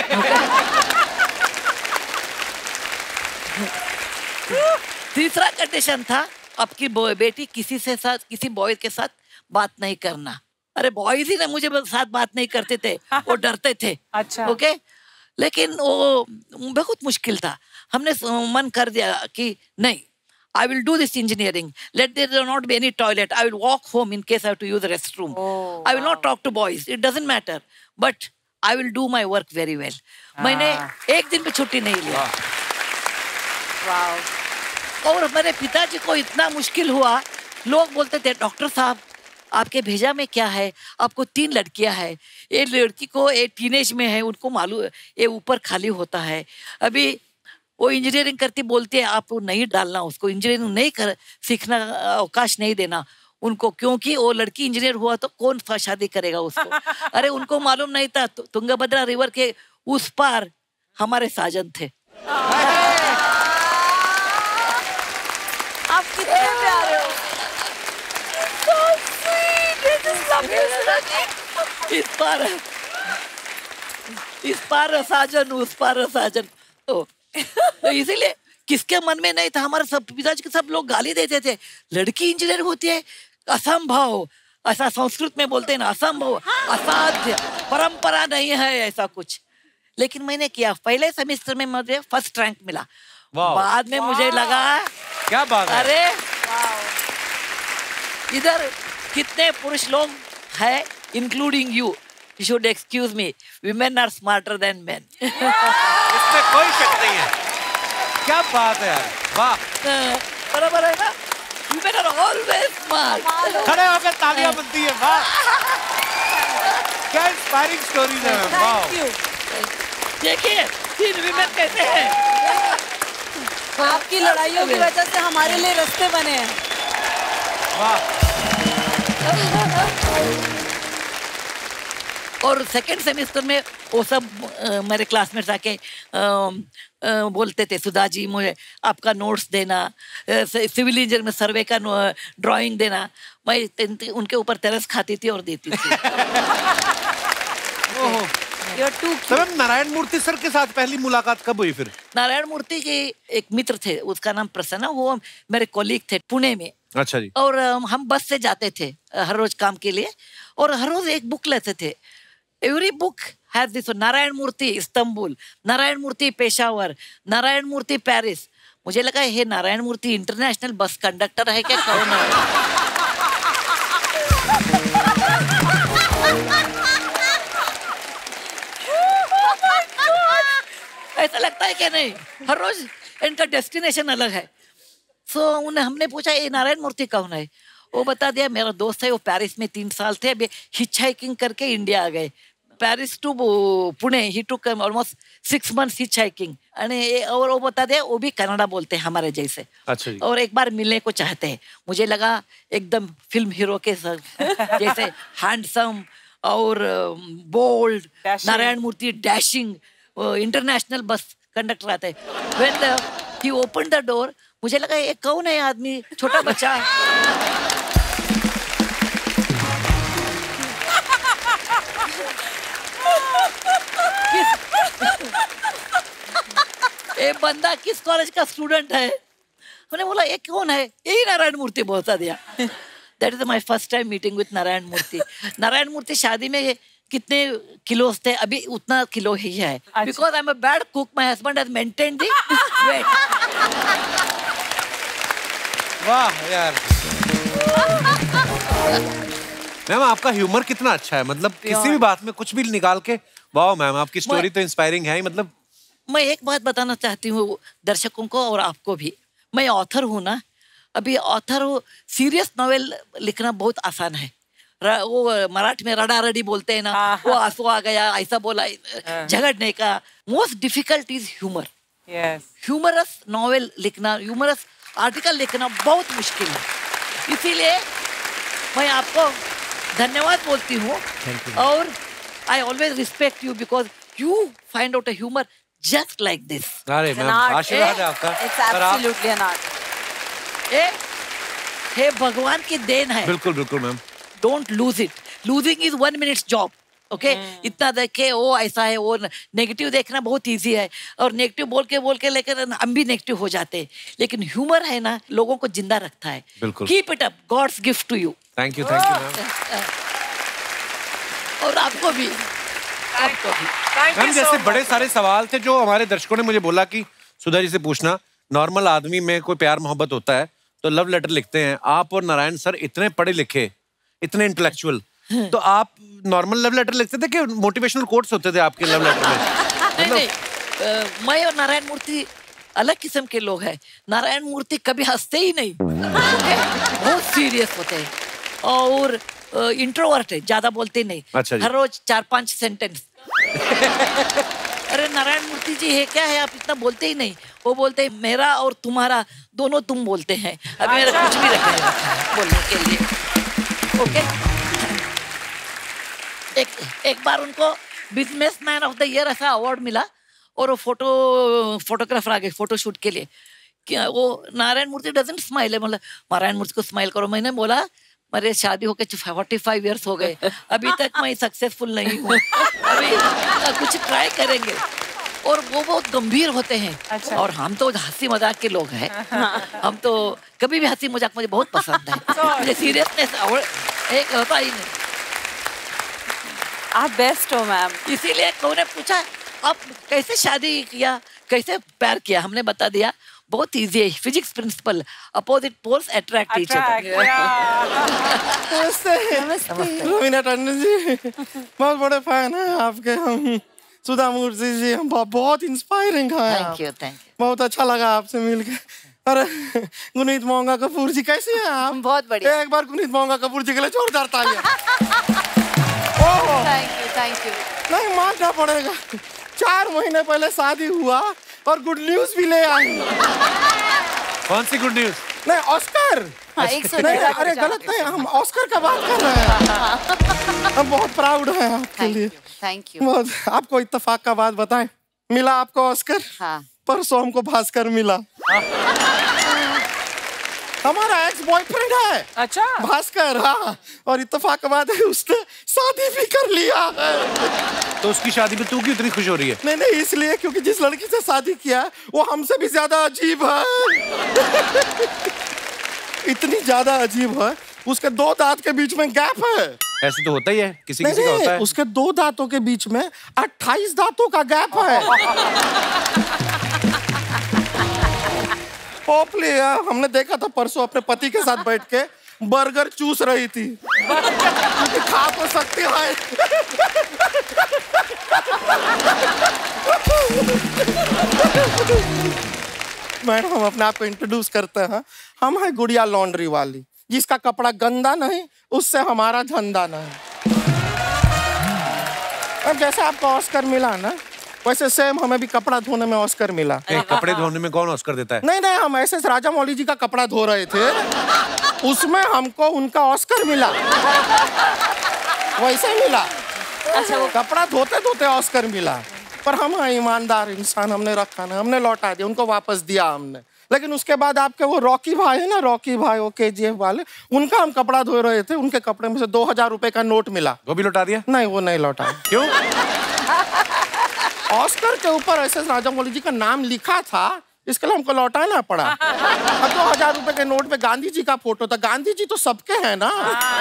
तीसरा कंडीशन था आपकी बेटी किसी से साथ किसी बॉय के साथ बात नहीं करना। अरे बॉयज ही ना मुझे साथ बात नहीं करते थे, वो डरते थे। अच्छा। ओके, लेकिन वो बहुत मुश्किल था। हमने मन कर दिया कि नहीं, I will do this engineering. Let there not be any toilet. I will walk home in case I have to use the restroom. Oh, I will wow. not talk to boys. It doesn't matter. But I will do my work very well. Ah. मैंने एक दिन भी छुट्टी नहीं लिया। wow. और मेरे पिताजी को इतना मुश्किल हुआ, लोग बोलते थे डॉक्टर साहब आपके भेजा में क्या है, आपको तीन लड़कियां हैं, ये लड़की को एक टीनेज में है, उनको मालूम ये ऊपर खाली होता है, अभी वो इंजीनियरिंग करती, बोलती है आप नहीं डालना उसको, इंजीनियरिंग नहीं कर सीखना अवकाश नहीं देना उनको, क्योंकि वो लड़की इंजीनियर हुआ तो कौन शादी करेगा उसको। अरे उनको मालूम नहीं था तुंगभद्रा रिवर के उस पार हमारे साजन थे। आप कितने इस पार इस पार साजन उस पार साजन। तो, तो इसीलिए किसके मन में नहीं था, हमारे सब पिताजी के सब लोग गाली देते थे, लड़की इंजीनियर होती है, असंभव, ऐसा संस्कृत में बोलते हैं ना, असंभव, असाध्य, परंपरा नहीं है ऐसा कुछ। लेकिन मैंने किया, पहले सेमेस्टर में मुझे फर्स्ट रैंक मिला, बाद में मुझे लगा क्या बात है, अरे इधर कितने पुरुष लोग हैं, including you, you should excuse me, women are smarter than men। इसमें कोई शक नहीं है। क्या बात है यार, वाह, बराबर है ना, women are always smart। खड़े होकर तालियां बनती है, वाह, क्या इंस्पायरिंग स्टोरीज है, वाह। देखिए तीन विमेन कैसे हैं। आपकी लड़ाइयों की वजह से हमारे लिए रास्ते बने हैं। वाह। और सेकेंड सेमेस्टर में वो सब आ, मेरे क्लासमेट्स आके आ, आ, बोलते थे, सुधा जी मुझे आपका नोट्स देना, सिविल इंजीनियर में सर्वे का ड्राइंग देना। मैं उनके ऊपर तरस खाती थी और देती थी। सर, नारायण मूर्ति सर के साथ पहली मुलाकात कब हुई फिर? नारायण मूर्ति के एक मित्र थे, उसका नाम प्रसन्न, वो मेरे कॉलीग थे पुणे में। अच्छा जी। और हम बस से जाते थे हर रोज काम के लिए, और हर रोज एक बुक लेते थे। Every book has this, Narayana Murthy Istanbul, Narayana Murthy Peshawar, Narayana Murthy Paris. मुझे लगा ये Narayana Murthy international bus conductor है क्या, कौन है? ऐसा लगता है क्या नहीं, हर रोज इनका डेस्टिनेशन अलग है। सो so, उन्हें हमने पूछा ये नारायण मूर्ति कौन है, वो बता दिया मेरा दोस्त है, वो पेरिस में तीन साल थे, अभी हिच हाइकिंग करके इंडिया आ गए, Paris to Pune, he took almost six months hitch hiking. और वो बता दिया वो भी कन्नड़ा बोलते हैं हमारे जैसे। अच्छा जी। और एक बार मिलने को चाहते हैं। मुझे लगा एकदम फिल्म हीरो के जैसे हैंडसम और bold, Narayana Murthy dashing, international bus conductor आते हैं। When he open the door, मुझे लगा ये कौन है आदमी, छोटा बच्चा। ये बंदा किस कॉलेज का स्टूडेंट है? मैंने बोला ये कौन है, यही नारायण मूर्ति बता दिया। That is my first time meeting with Narayana Murthy. Narayana Murthy शादी में कितने किलोस थे, अभी उतना किलो ही है। Because I am a bad cook, my husband has maintained the weight. वाह यार, मैम आपका ह्यूमर कितना अच्छा है, मतलब किसी भी बात में कुछ भी निकाल के, वाह मैम आपकी स्टोरी तो इंस्पायरिंग है। मतलब मैं एक बात बताना चाहती हूँ दर्शकों को और आपको भी, मैं ऑथर हूँ ना, अभी ऑथर हूँ, सीरियस नॉवेल लिखना बहुत आसान है। वो मराठी में रडा रडी बोलते हैं ना, वो आंसू आ गया, ऐसा बोला, झगड़ने का। Most difficult is humour. Humorous novel लिखना, ह्यूमरस आर्टिकल लिखना बहुत मुश्किल है। इसीलिए मैं आपको धन्यवाद बोलती हूँ, और I always respect you because you find out a humour just like this. अरे मैम आशीर्वाद है आपका। It's absolutely an art। ए, हे भगवान की देन है। बिल्कुल बिल्कुल ma'am. Don't lose it, losing is one minute job. Okay, इतना देखे वो ऐसा है, वो नेगेटिव देखना बहुत इजी है, और नेगेटिव बोल के बोल के लेकर हम भी नेगेटिव हो जाते हैं। लेकिन ह्यूमर है ना, लोगों को जिंदा रखता है। बिल्कुल। Keep it up, god's gift to you. Thank you, thank you ma'am. और आपको भी, आपको भी। मैम जैसे बड़े सारे सवाल थे जो हमारे दर्शकों ने मुझे बोला कि सुधा जी से पूछना। नॉर्मल आदमी में कोई प्यार मोहब्बत होता है तो लव लेटर लिखते हैं। आप और नारायण सर इतने पढ़े लिखे, इतने इंटेलेक्चुअल, तो आप नॉर्मल लव लेटर लिखते थे कि मोटिवेशनल कोट्स होते थे आपके लव लेटर में? नहीं नहीं, मैं और नारायण मूर्ति अलग किस्म के लोग हैं। नारायण मूर्ति कभी हंसते ही नहीं, बहुत सीरियस होते हैं, और इंट्रोवर्ट है, ज्यादा बोलते नहीं। अच्छा, हर रोज चार पांच सेंटेंस। अरे नारायण मूर्ति जी है क्या है, आप इतना बोलते ही नहीं। वो बोलते हैं मेरा और तुम्हारा दोनों तुम बोलते हैं। अभी मेरा कुछ भी रखा है बोलने के लिए। ओके, एक एक बार उनको बिजनेसमैन ऑफ द ईयर ऐसा अवार्ड मिला, और वो फोटो फोटोग्राफर आ गए फोटो शूट के लिए। क्या वो नारायण मूर्ति डजंट स्माइल है, मतलब नारायण मूर्ति को स्माइल करो। मैंने बोला मेरे शादी होके फोर्टी फाइव ईयर्स हो गए, अभी तक मैं सक्सेसफुल नहीं हूँ। अभी कुछ ट्राई करेंगे। और वो बहुत गंभीर होते हैं। अच्छा। और हम तो हंसी मजाक के लोग हैं। हम तो कभी भी हंसी मजाक मुझे बहुत पसंद है। मुझे सीरियसनेस एक होता ही नहीं। आप बेस्ट हो मैम। इसीलिए उन्होंने पूछा आप कैसे शादी किया, कैसे प्यार किया, हमने बता दिया बहुत इजी है। Physics principle, opposite poles attract each other. नमस्ते रवीना टंडन जी, बहुत बड़े फैन हैं आपके हम। सुधा मूर्ति जी, हम बहुत इंस्पायरिंग हैं। Thank you, thank you. बहुत अच्छा लगा आपसे मिलके। अरे गुनीत मोंगा कपूर जी कैसे हैं आप? बहुत बढ़िया। एक बार गुनीत मोंगा कपूर जी के लिए जोरदार तालियां। Thank you, thank you. नहीं मानना पड़ेगा, चार महीने पहले शादी हुआ और गुड न्यूज भी ले आई। कौन सी गुड न्यूज? नहीं ऑस्कर। हाँ, एक सौ नहीं, अरे गलत नहीं, हम ऑस्कर का बात कर रहे हैं। हम बहुत प्राउड हैं आपके लिए। Thank you. बहुत। आपको इत्तेफाक का बात बताएं, मिला आपको ऑस्कर? हाँ। परसों हमको भास्कर मिला। हमारा एक्स बॉयफ्रेंड है। अच्छा। भास्कर। हाँ, और इत्तेफाक का बात है उसने शादी भी कर लिया है। तो उसकी शादी में तू क्यों इतनी खुश हो रही है? नहीं नहीं, इसलिए क्योंकि जिस लड़की से शादी किया वो हमसे भी ज्यादा अजीब है। इतनी ज्यादा अजीब है, उसके दो दांत के बीच में गैप है। ऐसे तो होता ही है, किसी किसी का होता है। उसके दो दांतों के बीच में अट्ठाईस दांतों का गैप है। पोपली, हमने देखा था परसों अपने पति के साथ बैठ के बर्गर चूस रही थी। खा तो सकती है। मैडम, हम अपने आप को इंट्रोड्यूस करते हैं। हम है गुड़िया लॉन्ड्री वाली, जिसका कपड़ा गंदा नहीं, उससे हमारा धंधा नहीं। अब जैसे आपको ऑस्कर मिला ना, वैसे सेम हमें भी कपड़ा धोने में ऑस्कर मिला। ए, कपड़े धोने में कौन ऑस्कर देता है? नहीं नहीं, हम ऐसे राजा मौली जी का कपड़ा धो रहे थे, उसमें हमको उनका ऑस्कर मिला। वैसे मिला। अच्छा, वो कपड़ा धोते धोते ऑस्कर मिला। पर हम हैं ईमानदार इंसान, हमने रखा ना, हमने लौटा दिया, उनको वापस दिया हमने। लेकिन उसके बाद आपके वो रॉकी भाई है ना, रॉकी भाई वो के जी एफ वाले, उनका हम कपड़ा धो रहे थे, उनके कपड़े में से दो हजार रुपए का नोट मिला। वो भी लौटा दिया? नहीं, वो नहीं लौटा। क्यों? ऑस्कर के ऊपर ऐसे राजा मौली जी का नाम लिखा था, इसके लिए हमको लौटाना पड़ा। अब दो हजार रुपए के नोट पे गांधी जी का फोटो था। गांधी जी तो सबके हैं ना।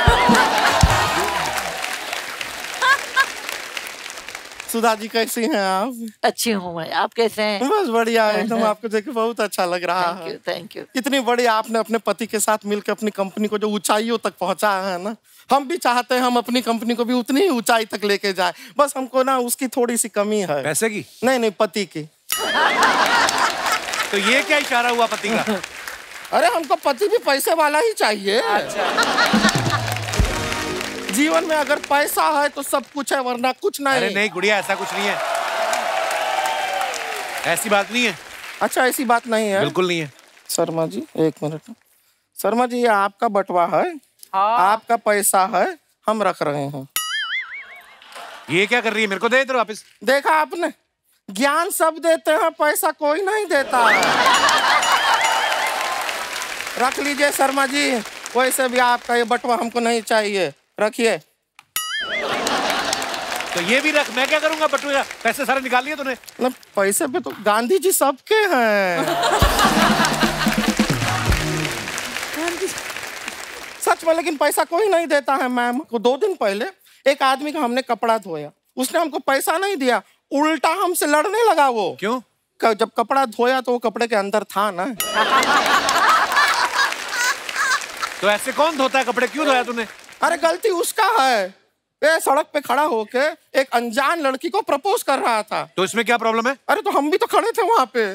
सुधा जी कैसी हैं आप? अच्छी हूँ मैं, आप कैसे हैं? बस बढ़िया है एकदम, आपको देख के बहुत अच्छा लग रहा है। Thank you. इतनी बड़ी आपने अपने पति के साथ मिलकर अपनी कंपनी को जो ऊंचाइयों तक पहुंचा है ना, हम भी चाहते हैं हम अपनी कंपनी को भी उतनी ही ऊंचाई तक लेके जाए। बस हमको ना उसकी थोड़ी सी कमी है। पैसे की? नहीं नहीं, पति की। तो ये क्या इशारा हुआ पति का? अरे हमको पति भी पैसे वाला ही चाहिए। अच्छा। जीवन में अगर पैसा है तो सब कुछ है, वरना कुछ नहीं। अरे नहीं गुड़िया, ऐसा कुछ नहीं है, ऐसी बात नहीं है। अच्छा, ऐसी बात नहीं है? बिल्कुल नहीं है। शर्मा जी एक मिनट। शर्मा जी, ये आपका बटवा है। हाँ। आपका पैसा है, हम रख रहे हैं। ये क्या कर रही है? मेरे को दे इधर वापस। देखा आपने, ज्ञान सब देते हैं, पैसा कोई नहीं देता है। रख लीजिए शर्मा जी, वैसे भी आपका ये बटवा हमको नहीं चाहिए, रखिए। तो ये भी रख, मैं क्या करूंगा बटुए का? पैसे सारे निकाल लिए तूने? मतलब पैसे पे तो गांधी जी सबके हैं। सच में, लेकिन पैसा कोई नहीं देता है मैम को। दो दिन पहले एक आदमी का हमने कपड़ा धोया, उसने हमको पैसा नहीं दिया, उल्टा हमसे लड़ने लगा। वो क्यों? जब कपड़ा धोया तो वो कपड़े के अंदर था ना। तो ऐसे कौन धोता है कपड़े? क्यों धोया तूने? अरे गलती उसका है, ये सड़क पे खड़ा होके एक अनजान लड़की को प्रपोज कर रहा था। तो इसमें क्या प्रॉब्लम है? अरे तो हम भी तो खड़े थे वहां पे।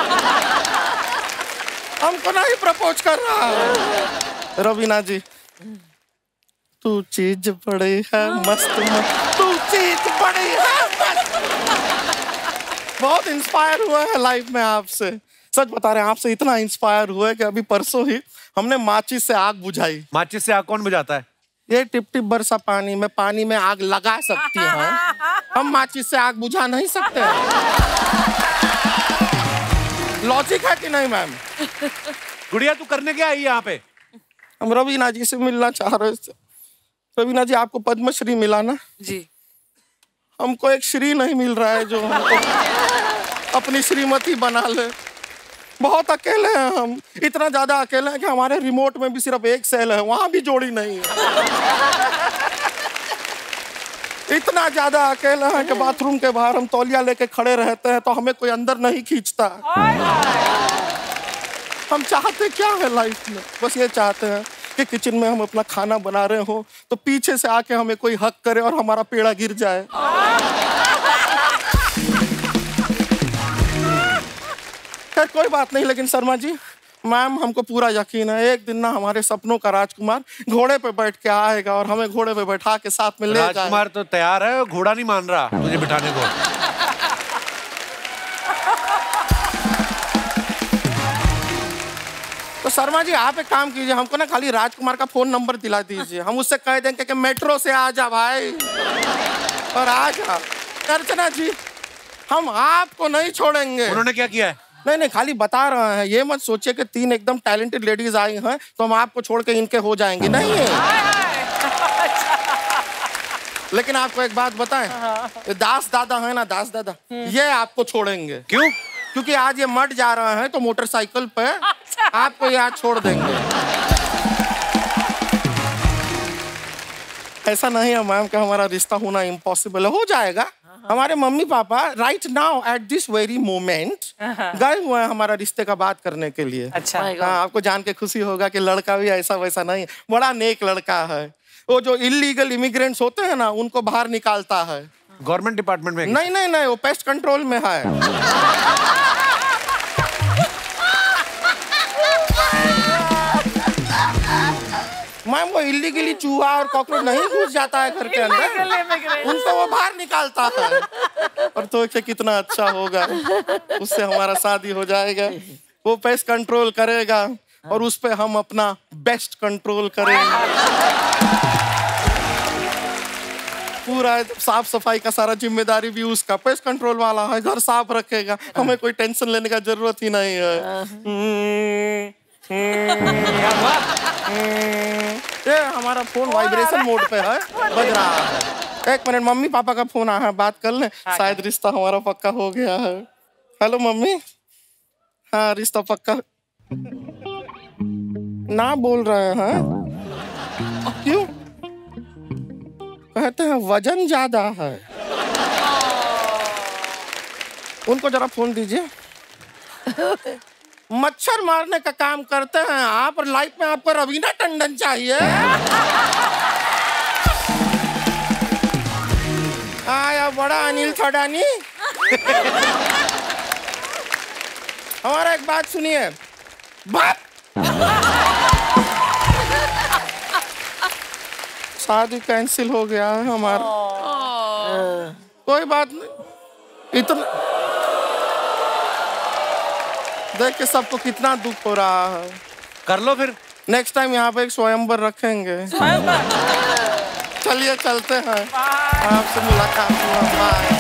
हमको नहीं प्रपोज कर रहा है। रवीना जी, तू चीज बड़ी है मस्त मस्त, तू चीज बड़ी है मस्त। बहुत इंस्पायर हुआ है लाइफ में आपसे, सच बता रहे हैं। आपसे इतना इंस्पायर हुआ है कि अभी परसों ही हमने माचिस से आग बुझाई। माचिस से आग कौन बुझाता है? ये टिप टिप बरसा पानी में पानी में आग लगा सकती है, हम माचिस से आग बुझा नहीं सकते। लॉजिक है कि नहीं मैम? गुड़िया, तू करने क्या आई यहाँ पे? हम रवीना जी से मिलना चाह रहे थे। रवीना जी, आपको पद्मश्री मिला ना जी? हमको एक श्री नहीं मिल रहा है जो हमको अपनी श्रीमती बना ले। बहुत अकेले हैं हम, इतना ज्यादा अकेले हैं कि हमारे रिमोट में भी सिर्फ एक सेल है, वहां भी जोड़ी नहीं है। इतना ज्यादा अकेले हैं कि बाथरूम के बाहर हम तौलिया लेके खड़े रहते हैं तो हमें कोई अंदर नहीं खींचता। हम चाहते क्या है लाइफ में? बस ये चाहते हैं कि किचन में हम अपना खाना बना रहे हो तो पीछे से आके हमें कोई हक करे और हमारा पेड़ा गिर जाए। खैर कोई बात नहीं, लेकिन शर्मा जी, मैम, हमको पूरा यकीन है एक दिन ना हमारे सपनों का राजकुमार घोड़े पे बैठ के आएगा और हमें घोड़े पे बैठा के साथ में ले जाएगा। राजकुमार तो तैयार है, घोड़ा नहीं मान रहा तुझे बिठाने को। तो शर्मा जी, आप एक काम कीजिए, हमको ना खाली राजकुमार का फोन नंबर दिला दीजिए, हम उससे कह देंगे कि मेट्रो से आ जा भाई और आ जा। अर्चना जी, हम आपको नहीं छोड़ेंगे। उन्होंने क्या किया है? नहीं नहीं, खाली बता रहे हैं, ये मत सोचिए कि तीन एकदम टैलेंटेड लेडीज आई हैं तो हम आपको छोड़ के इनके हो जाएंगे, नहीं है। लेकिन आपको एक बात बताएं, दास दादा है ना, दास दादा, ये आपको छोड़ेंगे। क्यों? क्योंकि आज ये मट जा रहे हैं तो मोटरसाइकिल पे आपको यहाँ छोड़ देंगे। ऐसा नहीं है मैम कि हमारा रिश्ता होना इम्पॉसिबल है, हो जाएगा। हमारे मम्मी पापा right now at this very moment गए हुए हैं हमारा रिश्ते का बात करने के लिए। अच्छा। हाँ, आपको जान के खुशी होगा कि लड़का भी ऐसा वैसा नहीं है, बड़ा नेक लड़का है। वो जो इलीगल इमिग्रेंट्स होते हैं ना, उनको बाहर निकालता है। गवर्नमेंट डिपार्टमेंट में? नहीं नहीं नहीं, वो पेस्ट कंट्रोल में है। मैम, वो इलीगली चूहा और कॉकरोच नहीं घुस जाता है घर के अंदर, उनको वो बाहर निकालता है। और तो कितना अच्छा होगा, उससे हमारा शादी हो जाएगा, वो पेस्ट कंट्रोल करेगा और उस पे हम अपना बेस्ट कंट्रोल करेंगे। पूरा साफ सफाई का सारा जिम्मेदारी भी उसका, पेस्ट कंट्रोल वाला है, घर साफ रखेगा, हमें कोई टेंशन लेने का जरूरत ही नहीं है। ये हमारा फोन वाइब्रेशन मोड पे है, बज रहा है। एक मिनट, मम्मी पापा का फोन आया है, बात कर ले, शायद रिश्ता हमारा पक्का हो गया है। हेलो मम्मी। हाँ, रिश्ता पक्का ना बोल रहे हैं, क्यों? कहते हैं वजन ज्यादा है। उनको जरा फोन दीजिए। मच्छर मारने का काम करते हैं आप और लाइफ में आपको रवीना टंडन चाहिए। आया बड़ा अनिल थडानी। हमारा एक बात सुनिए, शादी कैंसिल हो गया है हमारा। कोई बात नहीं, इतना देख के सबको कितना दुख हो रहा है। कर लो फिर, नेक्स्ट टाइम यहाँ पे एक स्वयंवर रखेंगे। चलिए चलते हैं, आपसे मुलाकात हुआ। बाय।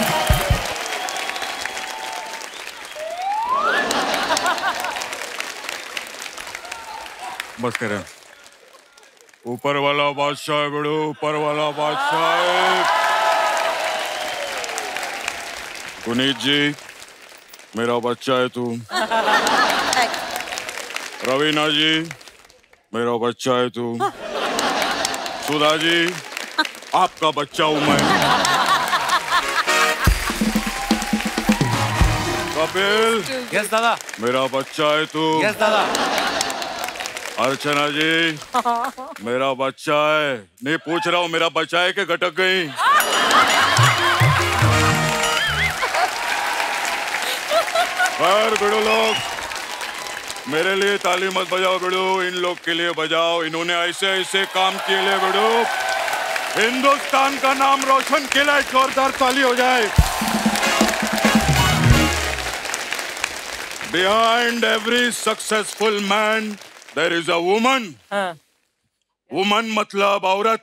बस करें, ऊपर वाला बादशाह है बेड़ो, ऊपर वाला बादशाह है। गुनीत जी, मेरा बच्चा है तू। रवीना जी, मेरा बच्चा है तू। सुधा जी, आपका बच्चा हूं मैं। कपिल, यस दादा, मेरा बच्चा है तू। यस दादा। अर्चना जी, मेरा बच्चा है। नहीं पूछ रहा हूँ मेरा बच्चा है कि गटक गई। खैर बेड़ो लोग, मेरे लिए ताली मत बजाओ बेड़ो, इन लोग के लिए बजाओ। इन्होंने ऐसे ऐसे काम किए ले बेड़ो, हिंदुस्तान का नाम रोशन किया है। जोरदार ताली हो जाए। Behind every successful man there is a woman. Woman मतलब औरत,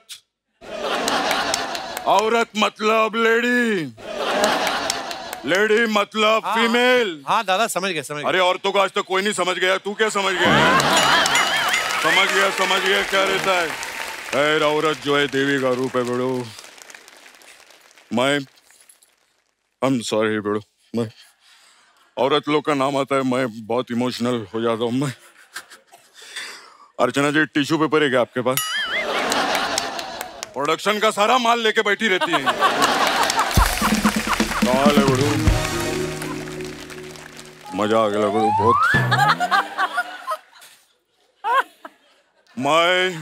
औरत मतलब लेडी, लेडी मतलब हाँ, फीमेल। हाँ दादा, समझ गए समझ गए। अरे औरतों को आज तक कोई नहीं समझ गया, तू क्या समझ गया है? समझ गया समझ गया क्या रहता है। खैर औरत जो है देवी का रूप है बेड़ो। मैं आई एम सॉरी बेड़ो, मैं औरत लोग का नाम आता है मैं बहुत इमोशनल हो जाता हूँ मैं। अर्चना जी टिश्यू पेपर है क्या आपके पास? प्रोडक्शन का सारा माल लेके बैठी रहती है। है बड़ू, मजा आ गया बड़ू बहुत। मैं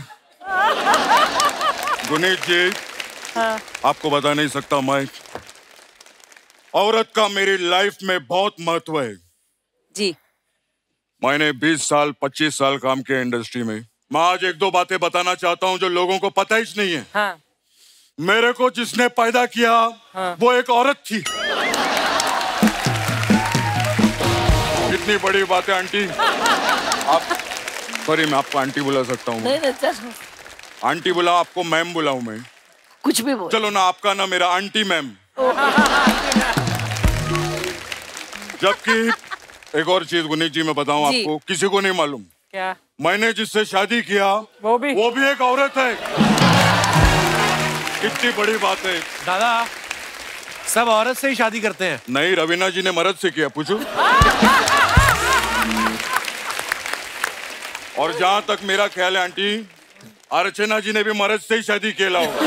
गुनीत जी हाँ। आपको बता नहीं सकता, मैं औरत का मेरी लाइफ में बहुत महत्व है जी। मैंने बीस साल पच्चीस साल काम किया इंडस्ट्री में। मैं आज एक दो बातें बताना चाहता हूं जो लोगों को पता ही नहीं है। हाँ। मेरे को जिसने पैदा किया हाँ। वो एक औरत थी। कितनी बड़ी बात है आंटी। आप सॉरी मैं आपको आंटी बुला सकता हूँ? नहीं नहीं आंटी बुला, आपको मैम बुलाऊं मैं? कुछ भी बोल। चलो ना, आपका ना मेरा आंटी मैम। जबकि एक और चीज गुनीत जी मैं बताऊं आपको, किसी को नहीं मालूम क्या मैंने जिससे शादी किया वो भी वो भी एक औरत है। कितनी बड़ी बात है। दादा सब औरत से ही शादी करते हैं? नहीं, रवीना जी ने मर्द से किया, पूछो। और जहां तक मेरा ख्याल है आंटी, अर्चना जी ने भी मर्द से ही शादी किया होगा।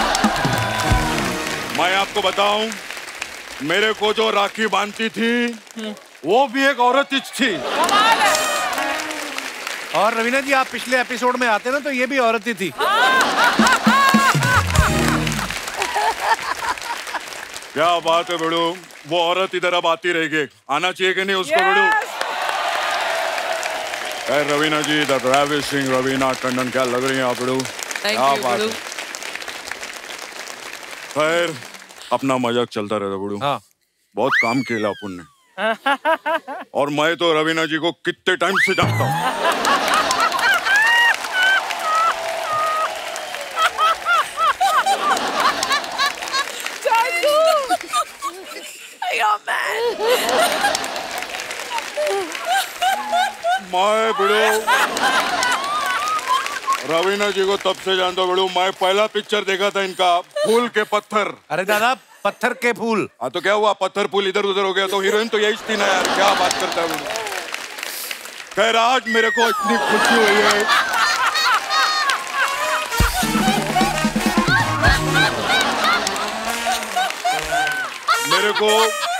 मैं आपको बताऊं, मेरे को जो राखी बांधती थी वो भी एक औरत ही थी। और रवीना जी आप पिछले एपिसोड में आते ना तो ये भी औरत ही थी। क्या बात है बड़ू, वो औरत इधर अब आती रहेगी। आना चाहिए कि नहीं उसको बड़ू? रवीना जी द ravishing रवीना टंडन, क्या लग रही हैं आप बड़ू? क्या बात है। खैर अपना मजाक चलता रहता बड़ू। हाँ। बहुत काम किया अपन ने। और मैं तो रवीना जी को कितने टाइम से जानता हूँ। मैं बड़ो रवीना जी को तब से जानता बड़ो, मैं पहला पिक्चर देखा था इनका, फूल के पत्थर। अरे दादा पत्थर के फूल। हाँ तो क्या हुआ, पत्थर फूल इधर उधर हो गया तो हीरोइन तो यही थी ना यार, क्या बात करता है। खैर आज मेरे को इतनी खुशी हुई है। मेरे को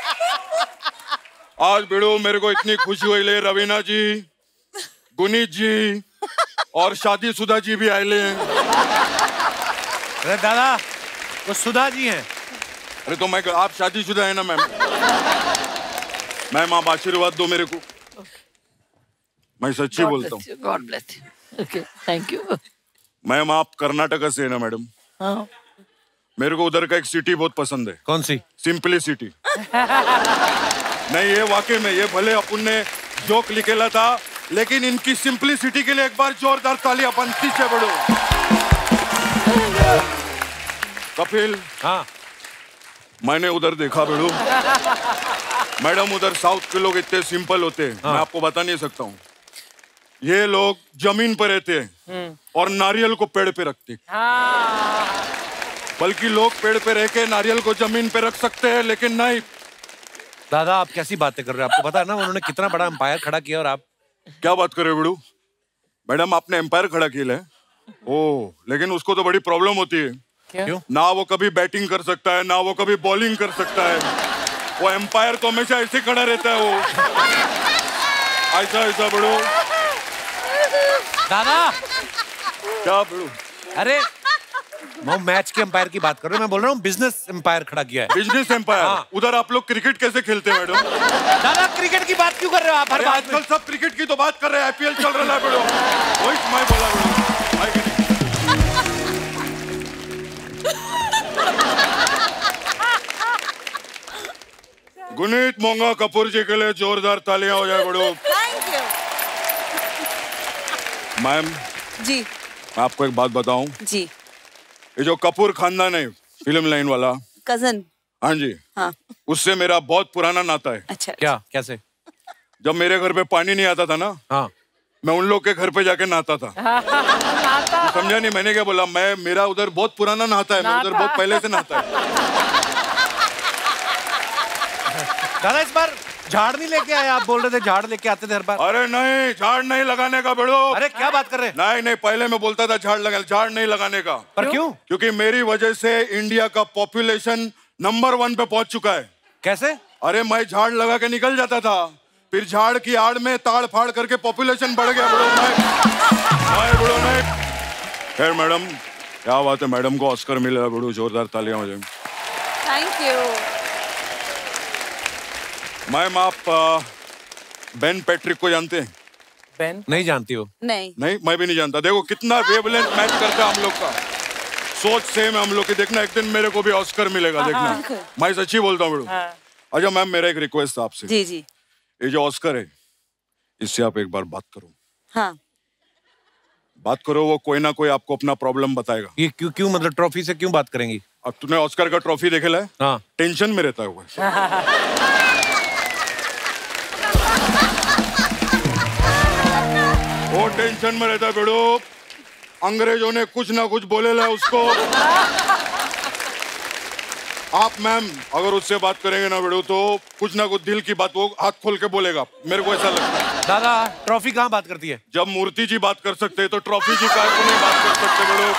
आज बिड़ो मेरे को इतनी खुशी हुई ले, रवीना जी, गुनीत जी और शादीशुदा जी भी आए ले। अरे दादा वो सुधा जी हैं। अरे तो मैं, आप शादीशुदा है ना मैम? मैम आप आशीर्वाद दो मेरे को, मैं सच्ची बोलता हूँ। God bless you. Okay thank you. Ma'am आप कर्नाटक से है ना मैडम? हाँ। मेरे को उधर का एक सिटी बहुत पसंद है। कौन सी? Simply city. नहीं ये वाकई में, ये भले अपन ने जोक लिखेला था लेकिन इनकी सिंपलिसिटी के लिए एक बार जोरदार तालियां बनती है बड़ो। कपिल हाँ मैंने उधर देखा बड़ो, मैडम उधर साउथ के लोग इतने सिंपल होते हैं। हाँ। मैं आपको बता नहीं सकता हूँ। ये लोग जमीन पर रहते हैं और नारियल को पेड़ पे रखते। हाँ। बल्कि लोग पेड़ पे रह के नारियल को जमीन पे रख सकते हैं लेकिन नहीं। दादा आप कैसी बातें कर रहे हैं? आपको पता है ना उन्होंने कितना बड़ा एम्पायर खड़ा किया और आप क्या बात कर रहे हो बड़ू? मैडम आपने एम्पायर खड़ा किया है? ओह लेकिन उसको तो बड़ी प्रॉब्लम होती है। क्यों? ना वो कभी बैटिंग कर सकता है ना वो कभी बॉलिंग कर सकता है। वो एम्पायर तो हमेशा ऐसे खड़ा रहता है, वो ऐसा ऐसा बड़ू। दादा क्या बड़ू? अरे मैं मैच के एम्पायर की बात कर रहा हूँ, मैं बोल रहा हूँ बिजनेस एम्पायर खड़ा किया है। Business empire? हाँ। उधर आप लोग क्रिकेट कैसे खेलते हैं मैडम? दादा क्रिकेट की बात क्यों कर रहे हो आप? अरे आजकल सब क्रिकेट की तो बात कर रहे हैं, आईपीएल चल रहा है मैडम। वही मैं बोला मैडम। गुनीत मोंगा कपूर जी के लिए जोरदार तालियां हो जाए बड़ो। Thank you. मैम जी मैं आपको एक बात बताऊं जी। ये जो कपूर खानदान है फिल्म लाइन वाला, कजन। हाँ जी हाँ। उससे मेरा बहुत पुराना नाता है। अच्छा क्या? कैसे? जब मेरे घर पे पानी नहीं आता था ना, हाँ, मैं उन लोग के घर पे जाके नहाता था। समझा नहीं मैंने क्या बोला? मैं मेरा उधर बहुत पुराना नहाता है, मैं उधर बहुत पहले से नहाता है। दादा इस बार झाड़ नहीं लेके आए? आप बोल रहे थे झाड़ लेके आते थे हर बार। अरे नहीं, झाड़ नहीं लगाने का बेड़ो। अरे क्या बात कर रहे हैं? नहीं नहीं, पहले मैं बोलता था झाड़ लगा, झाड़ नहीं लगाने का। पर क्यों? क्योंकि मेरी वजह से इंडिया का पॉपुलेशन नंबर वन पे पहुंच चुका है। कैसे? अरे मैं झाड़ लगा के निकल जाता था, फिर झाड़ की आड़ में ताड़ फाड़ करके पॉपुलेशन बढ़ गया। बड़ो मैं बड़ो नहीं। खैर मैडम, क्या बात है, मैडम को ऑस्कर मिला। बड़ो जोरदार तालियां हो जाए। Thank you ma'am. आप बेन पैट्रिक को जानते हैं? बेन? नहीं जानती हो? नहीं नहीं, मैं भी नहीं जानता। देखो कितना वेवलेंथ मैच करता है हम लोग का, सोच सेम है हम लोग की। देखना एक दिन मेरे को भी ऑस्कर मिलेगा, देखना। मैं सच्ची बोलता हूँ। अच्छा मैम, मेरा एक रिक्वेस्ट था आपसे। जी जी। ये जो ऑस्कर है, इससे आप एक बार बात करो। हाँ बात करो, वो कोई ना कोई आपको अपना प्रॉब्लम बताएगा। ये क्यों क्यों मतलब ट्रॉफी से क्यों बात करेंगी? अब तूने ऑस्कर का ट्रॉफी देखे ला? हाँ। टेंशन में रहता है वो। वो टेंशन में रहता है बेड़ो। अंग्रेजों ने कुछ ना कुछ बोले ला उसको। आप मैम अगर उससे बात करेंगे ना बेड़ो, तो कुछ ना कुछ दिल की बात वो हाथ खोल के बोलेगा, मेरे को ऐसा लगता है। दादा ट्रॉफी कहाँ बात करती है? जब मूर्ति जी बात कर सकते हैं तो ट्रॉफी जी का नहीं बात कर सकते बेड़ो।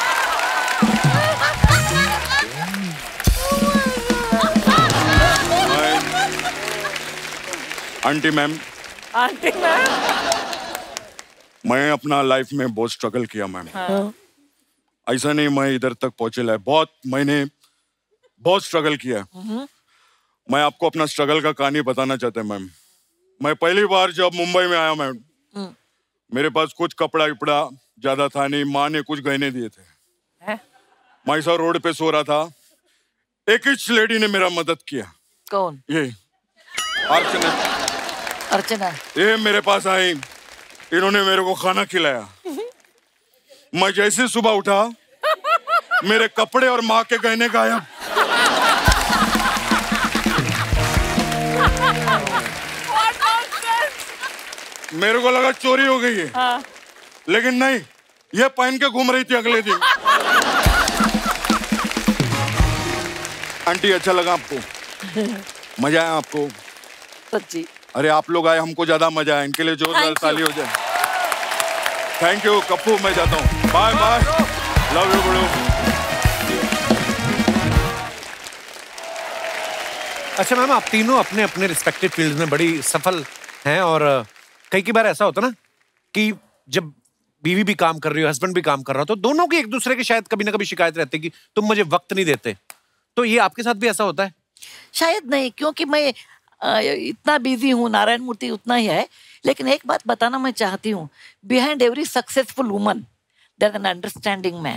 आंटी मैम, आंटी मैम, मैं अपना लाइफ में बहुत स्ट्रगल किया मैम। ऐसा नहीं मैं इधर तक पहुंचे ला, बहुत मैंने बहुत स्ट्रगल किया। मैं आपको अपना स्ट्रगल का कहानी बताना चाहता हूँ मैम। मैं पहली बार जब मुंबई में आया मैम, मेरे पास कुछ कपड़ा विपड़ा ज्यादा था नहीं, माँ ने कुछ गहने दिए थे। है? मैं ऐसा रोड पे सो रहा था, एक ही लेडी ने मेरा मदद किया। कौन? ये अर्चना। अर्चना? ये मेरे पास आई, इन्होंने मेरे को खाना खिलाया। मैं जैसे सुबह उठा, मेरे कपड़े और माँ के गहने गायब। मेरे को लगा चोरी हो गई है। हाँ। लेकिन नहीं, ये पहन के घूम रही थी अगले दिन। आंटी अच्छा लगा आपको? मजा आया आपको? सच्ची? अरे आप लोग आए, हमको ज्यादा मजा आया। इनके लिए जोरदार ताली हो जाए। थैंक यू कप्पू, मैं जाता हूँ। बाय बाय, लव यू बड़ो। अच्छा मैम, आप तीनों अपने अपने रिस्पेक्टिव फील्ड में बड़ी सफल हैं, और कई कई बार ऐसा होता ना कि जब बीवी भी काम कर रही हो, हस्बैंड भी काम कर रहा हो, तो दोनों की एक दूसरे की शायद कभी ना कभी शिकायत रहती है कि तुम मुझे वक्त नहीं देते। तो ये आपके साथ भी ऐसा होता है? शायद नहीं, क्योंकि मैं आ, इतना बिजी हूँ, नारायण मूर्ति उतना ही है। लेकिन एक बात बताना मैं चाहती हूँ, behind every successful woman there is an understanding man.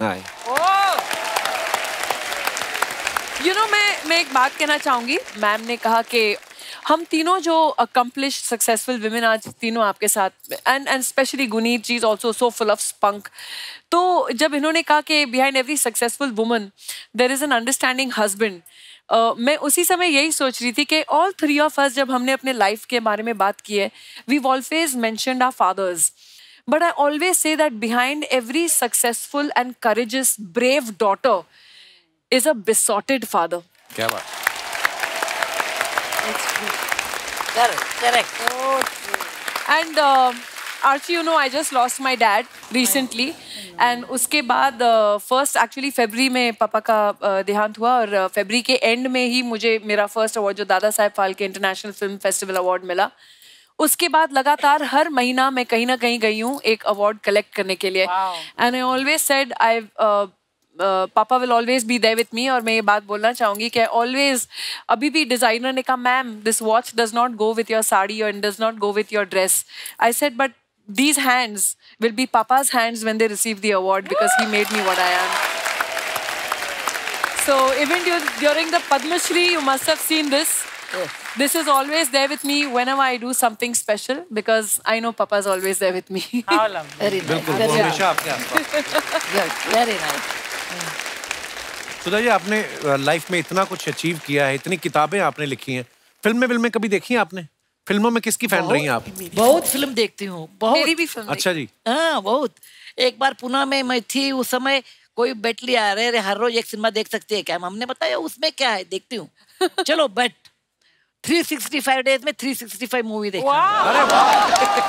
You know मैं मैं एक बात कहना चाहूंगी। मैम ने कहा कि हम तीनों जो अकम्प्लिश्ड सक्सेसफुल विमेन आज तीनों आपके साथ, and and specially Guneet ji is also so full of spunk. तो जब इन्होंने कहा कि behind every successful woman there is an understanding husband, मैं उसी समय यही सोच रही थी कि ऑल थ्री ऑफ अस जब हमने अपने लाइफ के बारे में बात की है, we always mentioned our fathers, but I always say that behind every successful and courageous brave daughter is a besotted father. क्या बात? Correct, correct. Oh, and uh, Archie, you know, I just lost my dad recently, and उसके बाद first actually फरवरी में पापा का uh, देहांत हुआ, और फरवरी uh, के एंड में ही मुझे मेरा फर्स्ट अवार्ड जो Dadasaheb Phalke international film festival award मिला। उसके बाद लगातार हर महीना मैं कहीं ना कहीं गई हूँ एक अवार्ड कलेक्ट करने के लिए, and I always said I papa will always be there with me. और मैं ये बात बोलना चाहूंगी कि ऑलवेज, अभी भी डिजाइनर ने कहा ma'am this watch does not go with your sari और does not go with your dress, I said but these hands will be papa's hands when they receive the award because he made me what I am. So even during the Padma Shri you must have seen this. Yes. This is always there with me whenever I do something special because I know papa's always there with me. How lovely. Very nice. बिल्कुल, हमेशा आपके आसपास। Yes, very nice. Sudha ji, आपने life में इतना कुछ achieve किया है, इतनी किताबें आपने लिखी हैं, फिल्म में फिल्में कभी देखी हैं आपने? फिल्मों में किसकी फैन रही हैं आप? बहुत फिल्म देखती हूँ, बहुत। मेरी भी फिल्म। अच्छा जी। हाँ बहुत। एक बार पुणे में मैं थी, उस समय कोई बेट लिया, अरे अरे हर रोज एक सिनेमा देख सकती है क्या? हमने बताया उसमें क्या है, देखती हूँ। चलो bet, three sixty five days में थ्री सिक्सटी फाइव मूवी देखा। अरे वाह।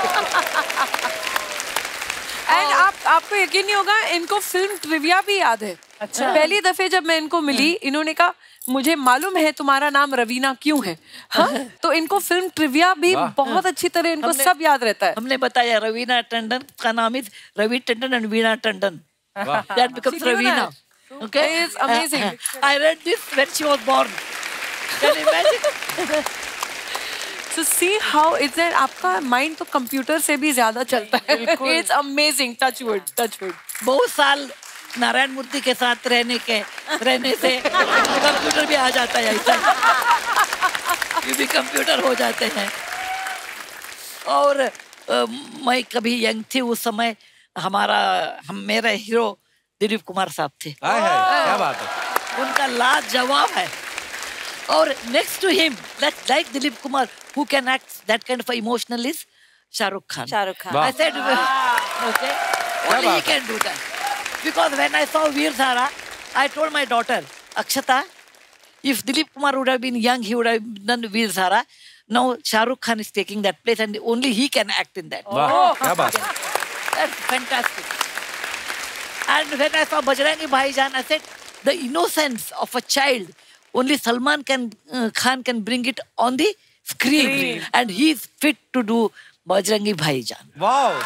एंड आप आपको यकीन नहीं होगा, इनको फिल्म ट्रिविया भी याद है। अच्छा। पहली दफे जब मैं इनको मिली, इन्होंने कहा मुझे मालूम है तुम्हारा नाम रवीना क्यों है। हाँ? तो इनको फिल्म ट्रिविया भी बहुत अच्छी तरह इनको सब याद रहता है। हमने बताया रवीना टंडन का नाम is Ravi Tandon and Veena Tandon. That becomes Raveena. Okay, it's amazing. Uh, uh, I read this when she was born. Can you imagine? So see how it's that आपका माइंड तो कंप्यूटर से भी ज्यादा चलता है। It's amazing. Touch wood, touch wood. बहुत साल नारायण मूर्ति के साथ रहने के रहने से कंप्यूटर भी आ जाता है, ऐसा ये भी कंप्यूटर हो जाते हैं। और uh, मैं कभी यंग थी उस समय, हमारा हम मेरा हीरो दिलीप कुमार साहब थे। हाय हाय, क्या बात है। उनका लाजवाब है। और next to him like Dilip Kumar who can act that kind of emotional is Shahrukh Khan. Shahrukh Khan. I said okay, only he can do that. Because when I saw Veer Zara, I told my daughter Akshata, if Dilip Kumar would have been young, he would have done Veer Zara. Now Shahrukh Khan is taking that place, and only he can act in that. वाह, क्या बात है। That's fantastic. And when I saw Bajrangi Bhaijaan, I said, the innocence of a child, only Salman can uh, Khan can bring it on the screen, screen. And he is fit to do Bajrangi Bhaijaan. वाह।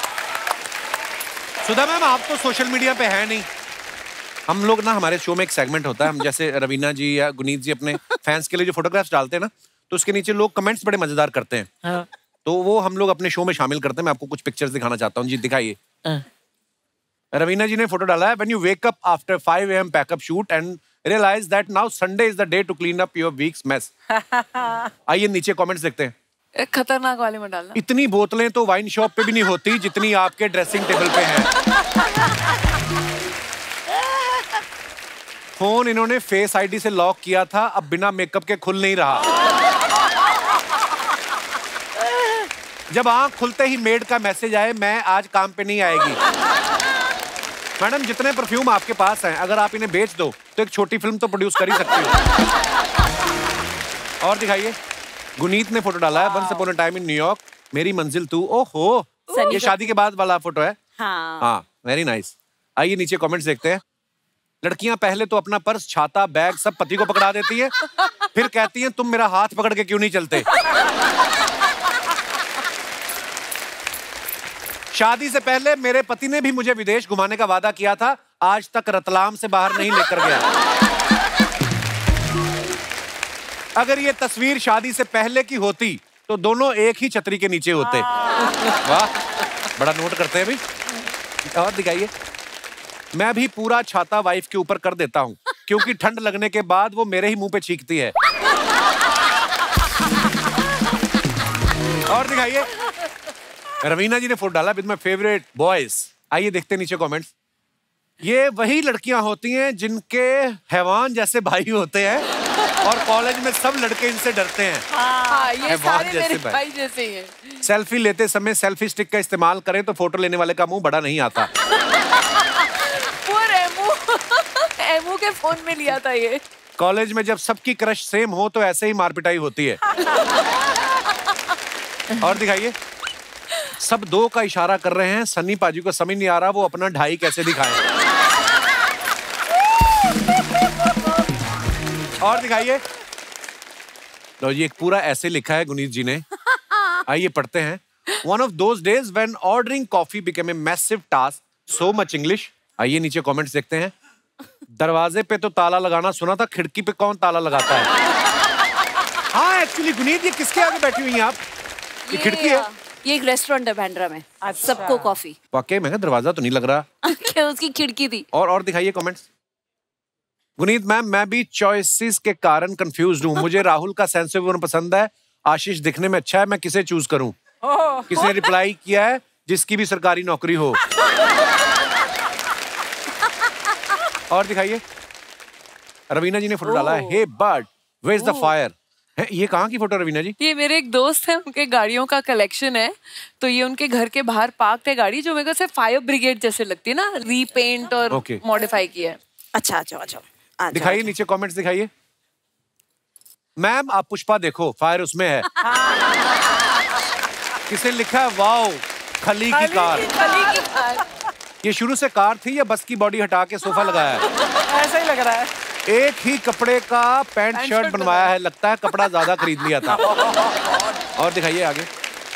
सुधा ma'am, आप तो social media पे है नहीं। हम लोग ना, हमारे शो में एक सेगमेंट होता है, हम जैसे रवीना जी या गुनीत जी अपने फैंस के लिए जो फोटोग्राफ्स डालते हैं ना, तो उसके नीचे लोग कमेंट्स बड़े मजेदार करते हैं। हाँ। तो वो हम लोग अपने शो में शामिल करते हैं। मैं आपको कुछ पिक्चर्स दिखाना चाहता हूँ जी, दिखाइए। रवीना जी ने फोटो डाला है, when you wake up after five A M pack up shoot and realise that now Sunday is the day to clean up your week's mess. आइए नीचे कमेंट्स देखते हैं। खतरनाक वाले में डालना। इतनी बोतलें तो वाइन शॉप पे भी नहीं होती जितनी आपके ड्रेसिंग टेबल पे हैं। फोन इन्होंने फेस आईडी से लॉक किया था, अब बिना मेकअप के खुल नहीं रहा। जब आंख खुलते ही मेड का मैसेज आए, मैं आज काम पे नहीं आएगी। मैडम, जितने परफ्यूम आपके पास हैं, अगर आप इन्हें बेच दो तो एक छोटी फिल्म तो प्रोड्यूस कर ही सकती हो। और दिखाइए, गुनीत ने फोटो डाला है, once upon a time in New York, मेरी मंजिल तू। ओहो, ये शादी के बाद वाला फोटो है। हाँ, हाँ, वेरी नाइस। आइए नीचे कमेंट्स देखते हैं। लड़कियां पहले तो अपना पर्स, छाता, बैग सब पति को पकड़ा देती है, फिर कहती हैं तुम मेरा हाथ पकड़ के क्यों नहीं चलते। शादी से पहले मेरे पति ने भी मुझे विदेश घुमाने का वादा किया था, आज तक रतलाम से बाहर नहीं लेकर गया। अगर ये तस्वीर शादी से पहले की होती तो दोनों एक ही छतरी के नीचे होते। वाह, बड़ा नोट करते हैं भाई। और दिखाइए, मैं भी पूरा छाता वाइफ के ऊपर कर देता हूँ, क्योंकि ठंड लगने के बाद वो मेरे ही मुंह पे छींकती है। और दिखाइए, रवीना जी ने फोटो डाला विद माय फेवरेट बॉयज। आइए देखते हैं नीचे कमेंट्स। ये वही लड़कियां होती हैं जिनके हैवान जैसे भाई होते हैं और कॉलेज में सब लड़के इनसे डरते हैं। हाँ, ये सारे मेरे भाई जैसे ही हैं। सेल्फी लेते समय सेल्फी स्टिक का इस्तेमाल करें तो फोटो लेने वाले का मुंह बड़ा नहीं आता। पूरे एमू एमू के फोन में लिया था ये। कॉलेज में जब सबकी क्रश सेम हो तो ऐसे ही मारपिटाई होती है। और दिखाइए, सब दो का इशारा कर रहे हैं, सन्नी पाजी को समझ नहीं आ रहा वो अपना ढाई कैसे दिखाएं। और दिखाइए, लो ये एक पूरा ऐसे लिखा है गुनीत जी ने। आइए पढ़ते हैं। One of those days when ordering coffee became a massive task, so much English। आइए नीचे कमेंट्स देखते हैं। दरवाजे पे तो ताला लगाना सुना था, खिड़की पे कौन ताला लगाता है। हाँ एक्चुअली गुनीत, ये किसके आगे बैठी हुई हैं आप? ये खिड़की है। ये एक रेस्टोरेंट है बांद्रा में। अच्छा। सबको कॉफी। वाकई में दरवाजा तो नहीं लग रहा। क्या उसकी खिड़की थी। और और दिखाइए कमेंट्स। गुनीत मैम, मैं भी चॉइसेस के कारण कंफ्यूज्ड हूँ। मुझे राहुल का सेंस ऑफ ह्यूमर पसंद है, आशीष दिखने में अच्छा है, मैं किसे चूज करूँ? किसने रिप्लाई किया है? जिसकी भी सरकारी नौकरी हो। और दिखाइए, रवीना जी ने फोटो डाला है। Hey bird, where is the fire? है, ये कहाँ की फोटो रवीना जी? ये मेरे एक दोस्त है, उनके गाड़ियों का कलेक्शन है, तो ये उनके घर के बाहर पार्क है गाड़ी, जो मेरे को से फायर ब्रिगेड जैसे लगती है ना, रीपेंट और मॉडिफाई किया है। अच्छा अच्छा अच्छा, दिखाइए नीचे कमेंट्स दिखाइए। मैम आप पुष्पा देखो, फायर उसमें है। किसने लिखा है वाओ खली की कार? खली की कार। ये शुरू से कार थी या बस की बॉडी हटा के सोफा लगाया है? ऐसा ही लग रहा है। एक ही कपड़े का पैंट शर्ट बनवाया है, लगता है कपड़ा ज्यादा खरीद लिया था। और दिखाइए आगे।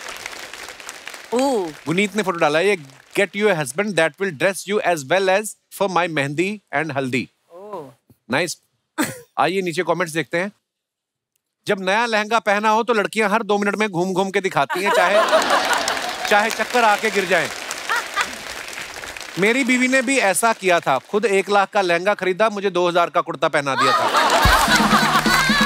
ओह, गुनीत ने फोटो डाला है, ये get you a husband that will dress you as well as for my mehndi and haldi. Nice. आइए नीचे कमेंट्स देखते हैं। जब नया लहंगा पहना हो तो लड़कियां हर दो मिनट में घूम घूम के दिखाती हैं, चाहे चाहे चक्कर आके गिर जाएं। मेरी बीवी ने भी ऐसा किया था, खुद एक लाख का लहंगा खरीदा, मुझे दो हजार का कुर्ता पहना दिया था।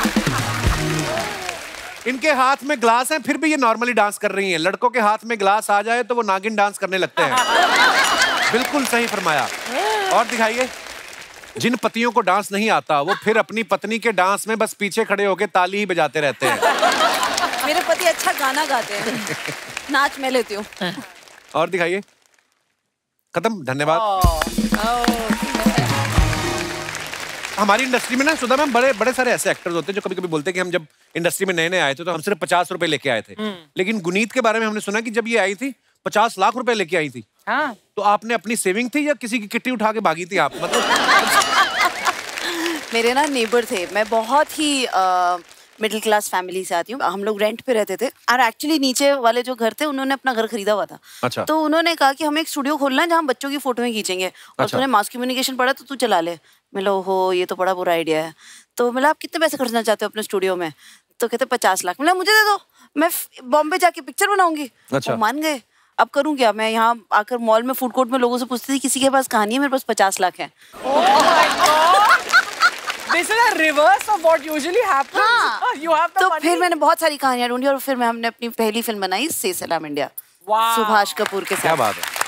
इनके हाथ में ग्लास है, फिर भी ये नॉर्मली डांस कर रही हैं। लड़कों के हाथ में ग्लास आ जाए तो वो नागिन डांस करने लगते हैं। बिल्कुल सही फरमाया। और दिखाइए। जिन पतियों को डांस नहीं आता वो फिर अपनी पत्नी के डांस में बस पीछे खड़े होकर ताली ही बजाते रहते हैं। मेरे पति अच्छा गाना गाते हैं, नाच मैं लेती हूँ। और दिखाइए। खत्म, धन्यवाद। हमारी इंडस्ट्री में ना सुधा मैम बड़े बड़े सारे ऐसे एक्टर्स होते हैं जो कभी कभी बोलते हैं कि हम जब इंडस्ट्री में नए नए आए थे तो हम सिर्फ पचास रुपए लेके आए थे, लेकिन गुनीत के बारे में हमने सुना कि जब ये आई थी पचास लाख रुपए लेके आई थी। हाँ। तो आपने अपनी सेविंग थी या किसी की किट्टी उठा के भागी थी आप? मतलब मेरे ना नेबर थे, मैं बहुत ही मिडिल क्लास फैमिली से आती हूँ। हम लोग रेंट पे रहते थे और एक्चुअली नीचे वाले जो घर थे उन्होंने अपना घर खरीदा हुआ था। अच्छा। तो उन्होंने कहा कि हमें एक स्टूडियो खोलना है जहाँ बच्चों की फोटोएं खींचेंगे। और अच्छा। तूने मास कम्युनिकेशन पढ़ा तो तू चला ले। मैं लो हो ये तो बड़ा बुरा आइडिया है। तो मतलब आप कितने पैसे खर्चना चाहते हो अपने स्टूडियो में? तो कहते पचास लाख। मतलब मुझे दे दो, मैं बॉम्बे जाके पिक्चर बनाऊंगी। अच्छा। मान गए। अब करूँ क्या? मैं यहाँ आकर मॉल में फूड कोर्ट में लोगों से पूछती थी किसी के पास कहानी है, मेरे पास पचास लाख है। This is a reverse of what usually happens. हाँ। You have the तो money. फिर मैंने बहुत सारी कहानियां ढूंढी और फिर मैं हमने अपनी पहली फिल्म बनाई से सलाम इंडिया। Wow. सुभाष कपूर के साथ। क्या बात है।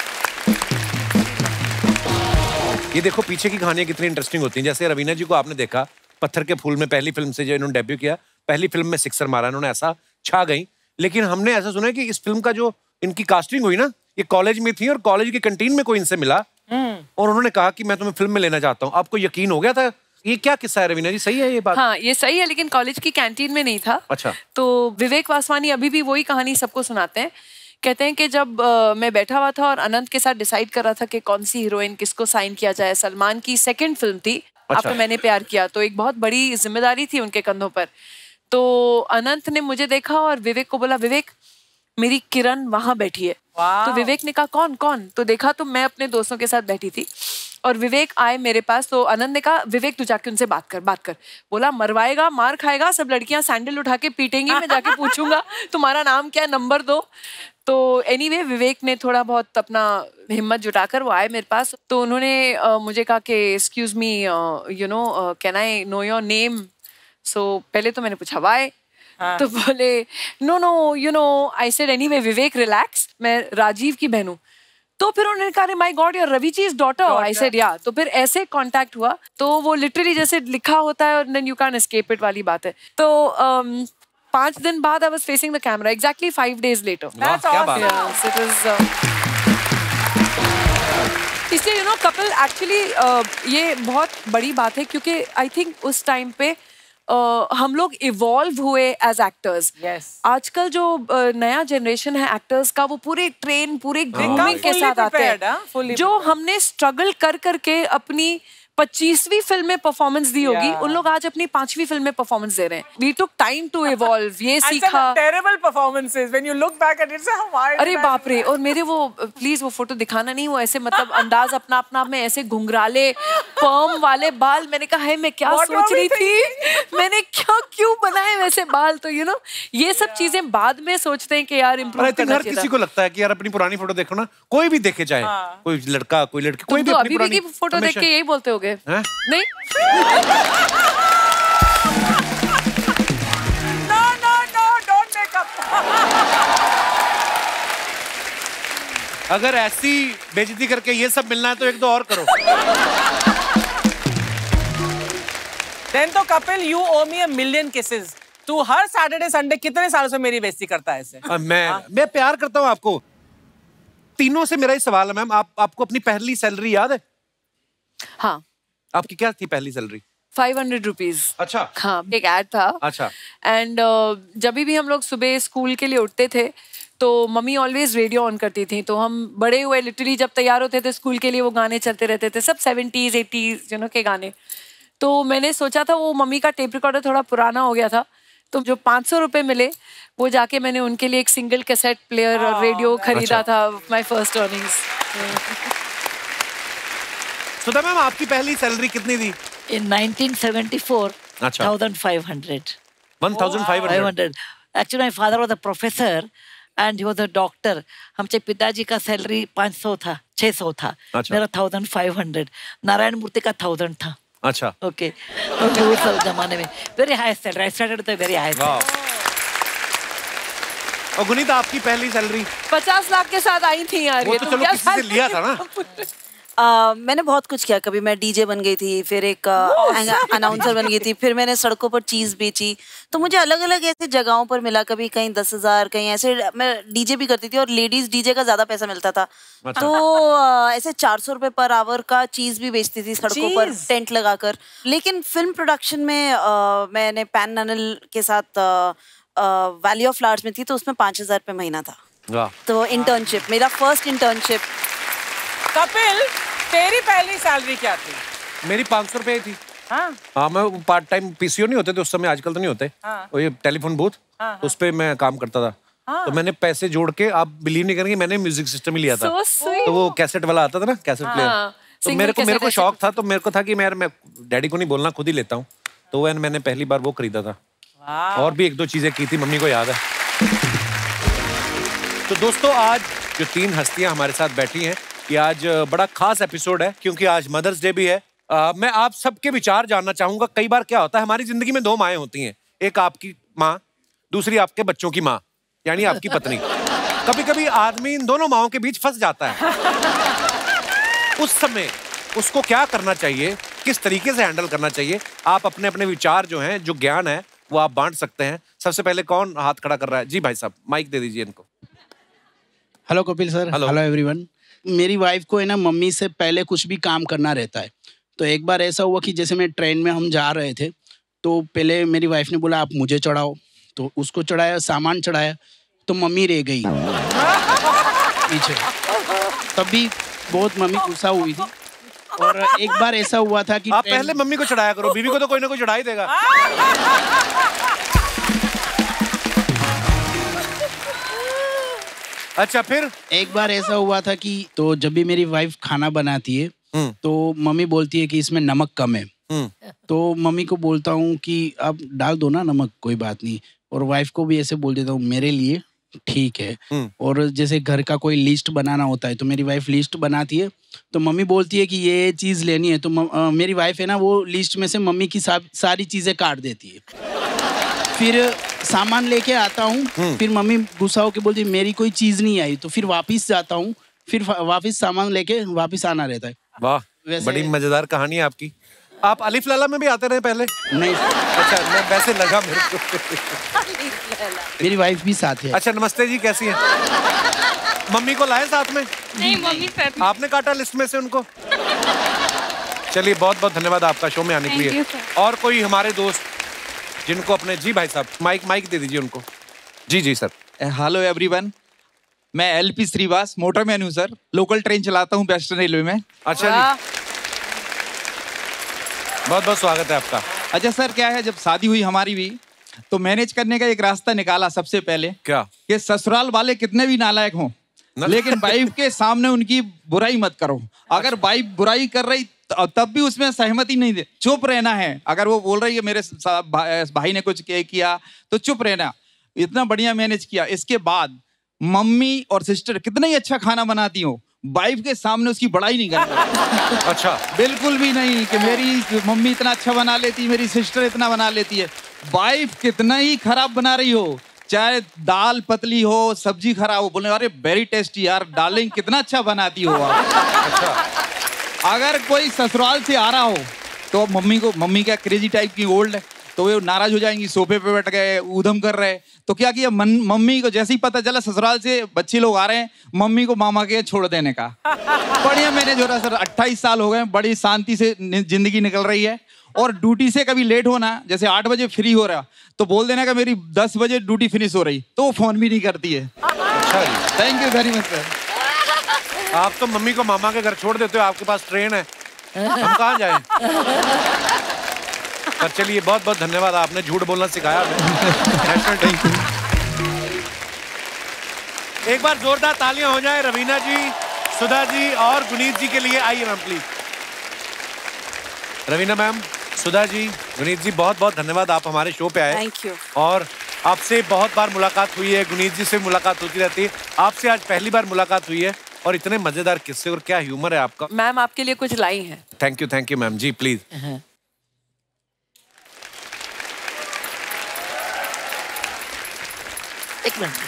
ये देखो पीछे की कहानियां कितनी इंटरेस्टिंग होती हैं। जैसे रवीना जी को आपने देखा पत्थर के फूल में पहली फिल्म से जो इन्होंने डेब्यू किया, पहली फिल्म में सिक्सर मारा, इन्होंने ऐसा छा गई। लेकिन हमने ऐसा सुना है कि इस फिल्म का जो इनकी कास्टिंग हुई ना, ये कॉलेज में थी और कॉलेज की कैंटीन में कोई इनसे मिला और उन्होंने कहा कि मैं तुम्हें फिल्म में लेना चाहता हूँ। आपको यकीन हो गया था? ये क्या किस्सा है रवीना जी, सही है ये बात? हाँ ये सही है, लेकिन कॉलेज की कैंटीन में नहीं था। अच्छा। तो विवेक वासवानी अभी भी वही कहानी सबको सुनाते हैं। कहते हैं कि जब आ, मैं बैठा हुआ था और अनंत के साथ डिसाइड कर रहा था कि कौन सी हीरोइन किसको साइन किया जाए। सलमान की सेकंड फिल्म थी। अच्छा। आपने मैंने प्यार किया, तो एक बहुत बड़ी जिम्मेदारी थी उनके कंधों पर। तो अनंत ने मुझे देखा और विवेक को बोला, विवेक मेरी किरण वहां बैठी है। तो विवेक ने कहा कौन कौन? तो देखा तो मैं अपने दोस्तों के साथ बैठी थी और विवेक आए मेरे पास। तो आनंद ने कहा विवेक तू जाके उनसे बात कर बात कर। बोला मरवाएगा, मार खाएगा, सब लड़कियां सैंडल उठा के पीटेंगी, मैं जाके पूछूंगा तुम्हारा नाम क्या है, नंबर दो। तो एनीवे विवेक ने थोड़ा बहुत अपना हिम्मत जुटाकर वो आए मेरे पास। तो उन्होंने uh, मुझे कहा कि excuse me you know can I know your name. So पहले तो मैंने पूछा वाई। हाँ। तो बोले no no you know I said anyway Vivek relax, मैं राजीव की बहन हूँ। तो फिर उन्होंने कहा my God your Ravi ji is daughter. I said yeah. तो फिर ऐसे कांटेक्ट हुआ। तो वो लिटरली जैसे लिखा होता है और then you can escape it वाली बात है। तो um, पांच दिन बाद I was facing the camera exactly five days later. इसलिए यू नो कपिल एक्चुअली ये बहुत बड़ी बात है क्योंकि आई थिंक उस टाइम पे Uh, हम लोग इवॉल्व हुए एज एक्टर्स। yes. आजकल जो uh, नया जनरेशन है एक्टर्स का, वो पूरे ट्रेन पूरे ग्रूमिंग के साथ आते हैं। जो हमने स्ट्रगल कर करके अपनी पच्चीसवीं फिल्म में परफॉर्मेंस दी होगी, yeah. उन लोग आज अपनी पांचवी फिल्म में परफॉर्मेंस दे रहे हैं। We took time to evolve. ये सीखा। Terrible performances when you look back at it say why. अरे बाप रे। और मेरे वो प्लीज वो फोटो दिखाना नहीं, वो ऐसे मतलब अंदाज अपना अपना में ऐसे घुंघराले पर्म वाले बाल। मैंने कहा है मैं क्या सोच रही थी, मैंने क्या क्यों बनाए वैसे बाल। तो यू नो ये सब चीजें बाद में सोचते हैं कि यार इम्प्रूव करना चाहिए। किसी को लगता है कि यार अपनी पुरानी फोटो देखो ना, कोई भी देखे जाए, कोई लड़का कोई लड़की, कोई भी अपनी पुरानी फोटो देख के यही बोलते होगे नहीं? No, no, no, don't make up. अगर ऐसी बेइज्जती करके ये सब मिलना है तो एक दो और करो। Then तो Kapil, you owe me a million kisses. तू हर सैटरडे संडे कितने सालों से मेरी बेइज्जती करता है ऐसे? मैं मैं प्यार करता हूँ आपको। तीनों से मेरा ही सवाल है मैम, आप आपको अपनी पहली सैलरी याद है? हाँ। आपकी क्या थी पहली सैलरी? Five hundred rupees. अच्छा। हाँ, एक एड था। अच्छा। एंड uh, जब भी हम लोग सुबह स्कूल के लिए उठते थे तो मम्मी ऑलवेज रेडियो ऑन करती थी, तो हम बड़े हुए लिटरली जब तैयार होते थे स्कूल के लिए वो गाने चलते रहते थे, सब सेवेंटीज एटीज यू नो के गाने। तो मैंने सोचा था वो मम्मी का टेप रिकॉर्डर थोड़ा पुराना हो गया था, तो जो पाँच सौ रुपये मिले वो जाके मैंने उनके लिए एक सिंगल कैसेट प्लेयर और रेडियो खरीदा था, my first earnings. Sudha ma'am आपकी पहली सैलरी कितनी थी? In nineteen seventy-four, अच्छा। one thousand five hundred. one thousand five hundred. Actually, my father was a professor and he was a doctor. हमचे पिताजी का सैलरी पाँच सौ था, छह सौ था। अच्छा। मेरा thousand five hundred. नारायण मूर्ति का thousand था। अच्छा। Okay. Okay, उस जमाने में very high salary. I started with a very high salary. और गुनीत आपकी पहली सैलरी? पचास लाख के साथ आई थी यार। वो तो चलो किसी से लिया था ना। Uh, मैंने बहुत कुछ किया, कभी मैं डीजे बन गई थी, फिर एक अनाउंसर बन गई थी, फिर मैंने सड़कों पर चीज बेची, तो मुझे अलग अलग ऐसे जगहों पर मिला, कभी कहीं दस हजार कहीं ऐसे। मैं डीजे भी करती थी और लेडीज डीजे का ज्यादा पैसा मिलता था। अच्छा। तो uh, ऐसे चार सौ रुपए पर आवर का चीज भी बेचती थी सड़कों पर टेंट लगाकर। लेकिन फिल्म प्रोडक्शन में uh, मैंने पैन ननल के साथ वैली ऑफ फ्लावर्स में थी, तो उसमें पाँच हजार रुपये महीना था। तो इंटर्नशिप, मेरा फर्स्ट इंटर्नशिप। कपिल, तेरी पहली सैलरी क्या थी? मेरी पाँच सौ रुपए थी। हाँ। हाँ, मैं पार्ट टाइम पीसीओ नहीं होते थे उस समय, आजकल तो नहीं होते। हाँ। और ये टेलीफोन बूथ, हाँ, हाँ। उस पे मैं काम करता था। हाँ। तो मैंने पैसे जोड़ के, आप बिलीव नहीं करेंगे, मैंने म्यूजिक सिस्टम ही लिया था। so तो वो कैसेट वाला आता था ना, कैसेट हाँ। प्लेयर। तो मेरे को मेरे को शौक था, तो मेरे को था कि मैं मैं डैडी को नहीं बोलना, खुद ही लेता हूँ। तो वो मैंने पहली बार वो खरीदा था। और भी एक दो चीजें की थी, मम्मी को याद है। तो दोस्तों, आज जो तीन हस्तियां हमारे साथ बैठी हैं, ये आज बड़ा खास एपिसोड है क्योंकि आज मदर्स डे भी है। आ, मैं आप सबके विचार जानना चाहूंगा। कई बार क्या होता है, हमारी जिंदगी में दो माएं होती हैं, एक आपकी माँ, दूसरी आपके बच्चों की माँ, यानी आपकी पत्नी। कभी कभी आदमी इन दोनों माओं के बीच फंस जाता है। उस समय उसको क्या करना चाहिए, किस तरीके से हैंडल करना चाहिए, आप अपने अपने विचार जो हैं, जो ज्ञान है, वो आप बांट सकते हैं। सबसे पहले कौन हाथ खड़ा कर रहा है? जी भाई साहब, माइक दे दीजिए इनको। Hello Kapil sir. Hello everyone. मेरी वाइफ को है ना, मम्मी से पहले कुछ भी काम करना रहता है। तो एक बार ऐसा हुआ कि जैसे मैं ट्रेन में हम जा रहे थे, तो पहले मेरी वाइफ ने बोला आप मुझे चढ़ाओ, तो उसको चढ़ाया, सामान चढ़ाया, तो मम्मी रह गई पीछे। तभी बहुत मम्मी गुस्सा हुई थी। और एक बार ऐसा हुआ था कि आप पहले मम्मी को चढ़ाया करो, बीवी को तो कोई ना कोई चढ़ा ही देगा। अच्छा, फिर एक बार ऐसा हुआ था कि तो जब भी मेरी वाइफ खाना बनाती है तो मम्मी बोलती है कि इसमें नमक कम है। तो मम्मी को बोलता हूँ कि आप डाल दो ना नमक, कोई बात नहीं। और वाइफ को भी ऐसे बोल देता हूँ मेरे लिए ठीक है। और जैसे घर का कोई लिस्ट बनाना होता है तो मेरी वाइफ लिस्ट बनाती है, तो मम्मी बोलती है कि ये चीज़ लेनी है, तो आ, मेरी वाइफ है ना, वो लिस्ट में से मम्मी की सा, सारी चीज़ें काट देती है। फिर सामान लेके आता हूँ, फिर मम्मी गुस्सा होकर बोलती है मेरी कोई चीज़ नहीं आई, तो फिर वापस जाता हूँ, फिर वापस सामान लेके वापस आना रहता है। वाह, बड़ी मजेदार कहानी है आपकी। आप अलिफ लैला में भी आते रहे पहले? नहीं। अच्छा, मैं वैसे लगा मेरे को। मेरी वाइफ भी साथ है। अच्छा, नमस्ते जी, कैसी हैं? मम्मी को लाए साथ में? नहीं, मम्मी साथ। आपने काटा लिस्ट में से उनको? चलिए, बहुत बहुत धन्यवाद आपका शो में आने के लिए। और कोई हमारे दोस्त जिनको अपने, जी भाई साहब, माइक माइक दे दीजिए उनको। जी जी सर। हेलो एवरीवन, मैं एलपी श्रीवास, मोटरमैन हूँ सर, लोकल ट्रेन चलाता हूँ वेस्टर्न रेलवे में। अच्छा जी, बहुत बहुत स्वागत है आपका। अच्छा सर, क्या है, जब शादी हुई हमारी भी, तो मैनेज करने का एक रास्ता निकाला सबसे पहले। क्या? कि ससुराल वाले कितने भी नालायक हों, लेकिन वाइफ के सामने उनकी बुराई मत करो। अगर वाइफ बुराई कर रही तब भी उसमें सहमति नहीं दे, चुप रहना है। अगर वो बोल रही है मेरे भाई ने कुछ किया तो चुप रहना। इतना बढ़िया मैनेज किया। इसके बाद मम्मी और सिस्टर कितना ही अच्छा खाना बनाती हो, वाइफ के सामने उसकी बड़ाई नहीं करना। अच्छा, बिल्कुल भी नहीं कि मेरी मम्मी इतना अच्छा बना लेती, मेरी सिस्टर इतना बना लेती है। वाइफ कितना ही खराब बना रही हो, चाहे दाल पतली हो, सब्जी खराब हो, बोले अरे वेरी टेस्टी यार डार्लिंग, कितना अच्छा बनाती हो आप। अच्छा। अगर कोई ससुराल से आ रहा हो तो मम्मी को, मम्मी क्या क्रेजी टाइप की ओल्ड है, तो वो नाराज हो जाएंगी, सोफे पे बैठ गए, ऊधम कर रहे। तो क्या किया, मम्मी को जैसे ही पता चला ससुराल से बच्चे लोग आ रहे हैं, मम्मी को मामा के छोड़ देने का। बढ़िया मैनेज हो रहा सर, अट्ठाईस साल हो गए, बड़ी शांति से जिंदगी निकल रही है। और ड्यूटी से कभी लेट होना, जैसे आठ बजे फ्री हो रहा तो बोल देना का मेरी दस बजे ड्यूटी फिनिश हो रही, तो वो फोन भी नहीं करती है। अच्छा, thank you very much sir. आप तो मम्मी को मामा के घर छोड़ देते हो, आपके पास ट्रेन है, हम कहाँ जाएं? पर चलिए, बहुत बहुत धन्यवाद, आपने झूठ बोलना सिखाया हमें। एक बार जोरदार तालियां हो जाए रवीना जी, सुधा जी और गुनीत जी के लिए। आइए ma'am please. Raveena ma'am, Sudha ji, Guneet ji, बहुत बहुत धन्यवाद, आप हमारे शो पे आए। Thank you. और आपसे बहुत बार मुलाकात हुई है, गुनीत जी से मुलाकात होती रहती है, आपसे आज पहली बार मुलाकात हुई है। और इतने मजेदार किस्से और क्या ह्यूमर है आपका। मैम आपके लिए कुछ लाई है। Thank you, thank you ma'am ji, please. एक मिनट,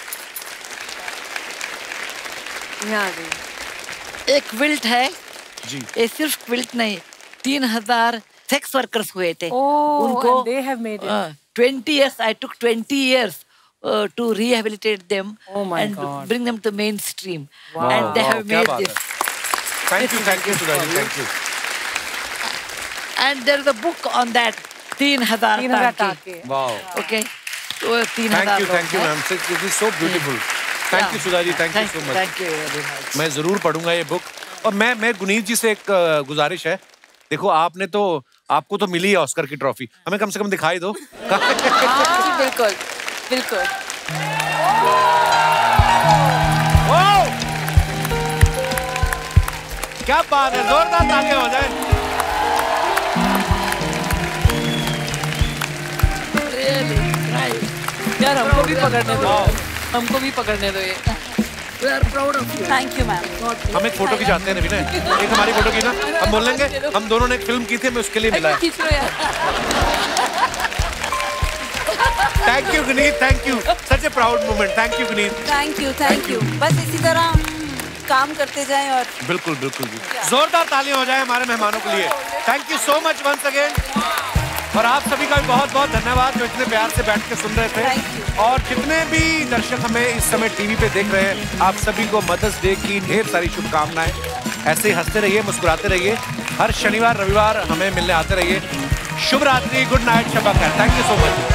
यहाँ आ गई। एक क्विल्ट है जी, ये सिर्फ क्विल्ट नहीं, तीन हजार सेक्स वर्कर्स हुए थे। Oh, उनको and they have made it. Twenty years, I took twenty years to rehabilitate them oh my and God. bring them to mainstream. Wow. And they Wow, have क्या made बात this. है। Thank you, thank you, Sudha ji, thank you. And there is a book on that, तीन हजार तीन हजार टाके। टाके। Wow. Okay. तो तीन Thank हजार you, thank you, ma'am. It is so beautiful. Thank you, Sudha ji, thank you so much. Thank you very much. मैं जरूर पढ़ूंगा ये बुक। और मैं मैं गुनीत जी से एक अ, गुजारिश है, देखो आपने तो, आपको तो मिली है ऑस्कर की ट्रॉफी, हमें कम से कम दिखाई दो। हाँ, बिल्कुल बिल्कुल। क्या बात है, जोरदार तालियां हो जाए। यार हमको भी पकड़ने दो, हमको भी पकड़ने दो ये। We are proud of you. Thank you ma'am. हम एक फोटो खिंचाते हैं रवीना, एक हमारी फोटो की ना, हम बोल लेंगे हम दोनों ने एक फिल्म की थी, हमें उसके लिए मिला है। खींच लो यार। Thank you Guneet, thank you, such a proud moment. Thank you Guneet. Thank you, thank you. बस इसी तरह काम करते जाएं और बिल्कुल बिल्कुल जी। जोरदार तालियां हो जाए हमारे मेहमानों के लिए। Thank you so much once again. और आप सभी का भी बहुत बहुत धन्यवाद जो इतने प्यार से बैठ के सुन रहे थे। और जितने भी दर्शक हमें इस समय टीवी पे देख रहे हैं, आप सभी को मदर्स डे की ढेर सारी शुभकामनाएं। ऐसे ही हंसते रहिए, मुस्कुराते रहिए, हर शनिवार रविवार हमें मिलने आते रहिए। शुभ रात्रि, गुड नाइट, शब खैर। Thank you so much.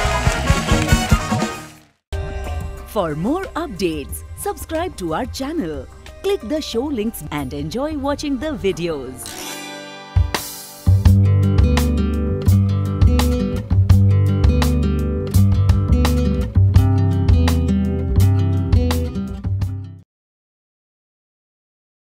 For more updates, subscribe to our channel, click the show links and enjoy watching the videos.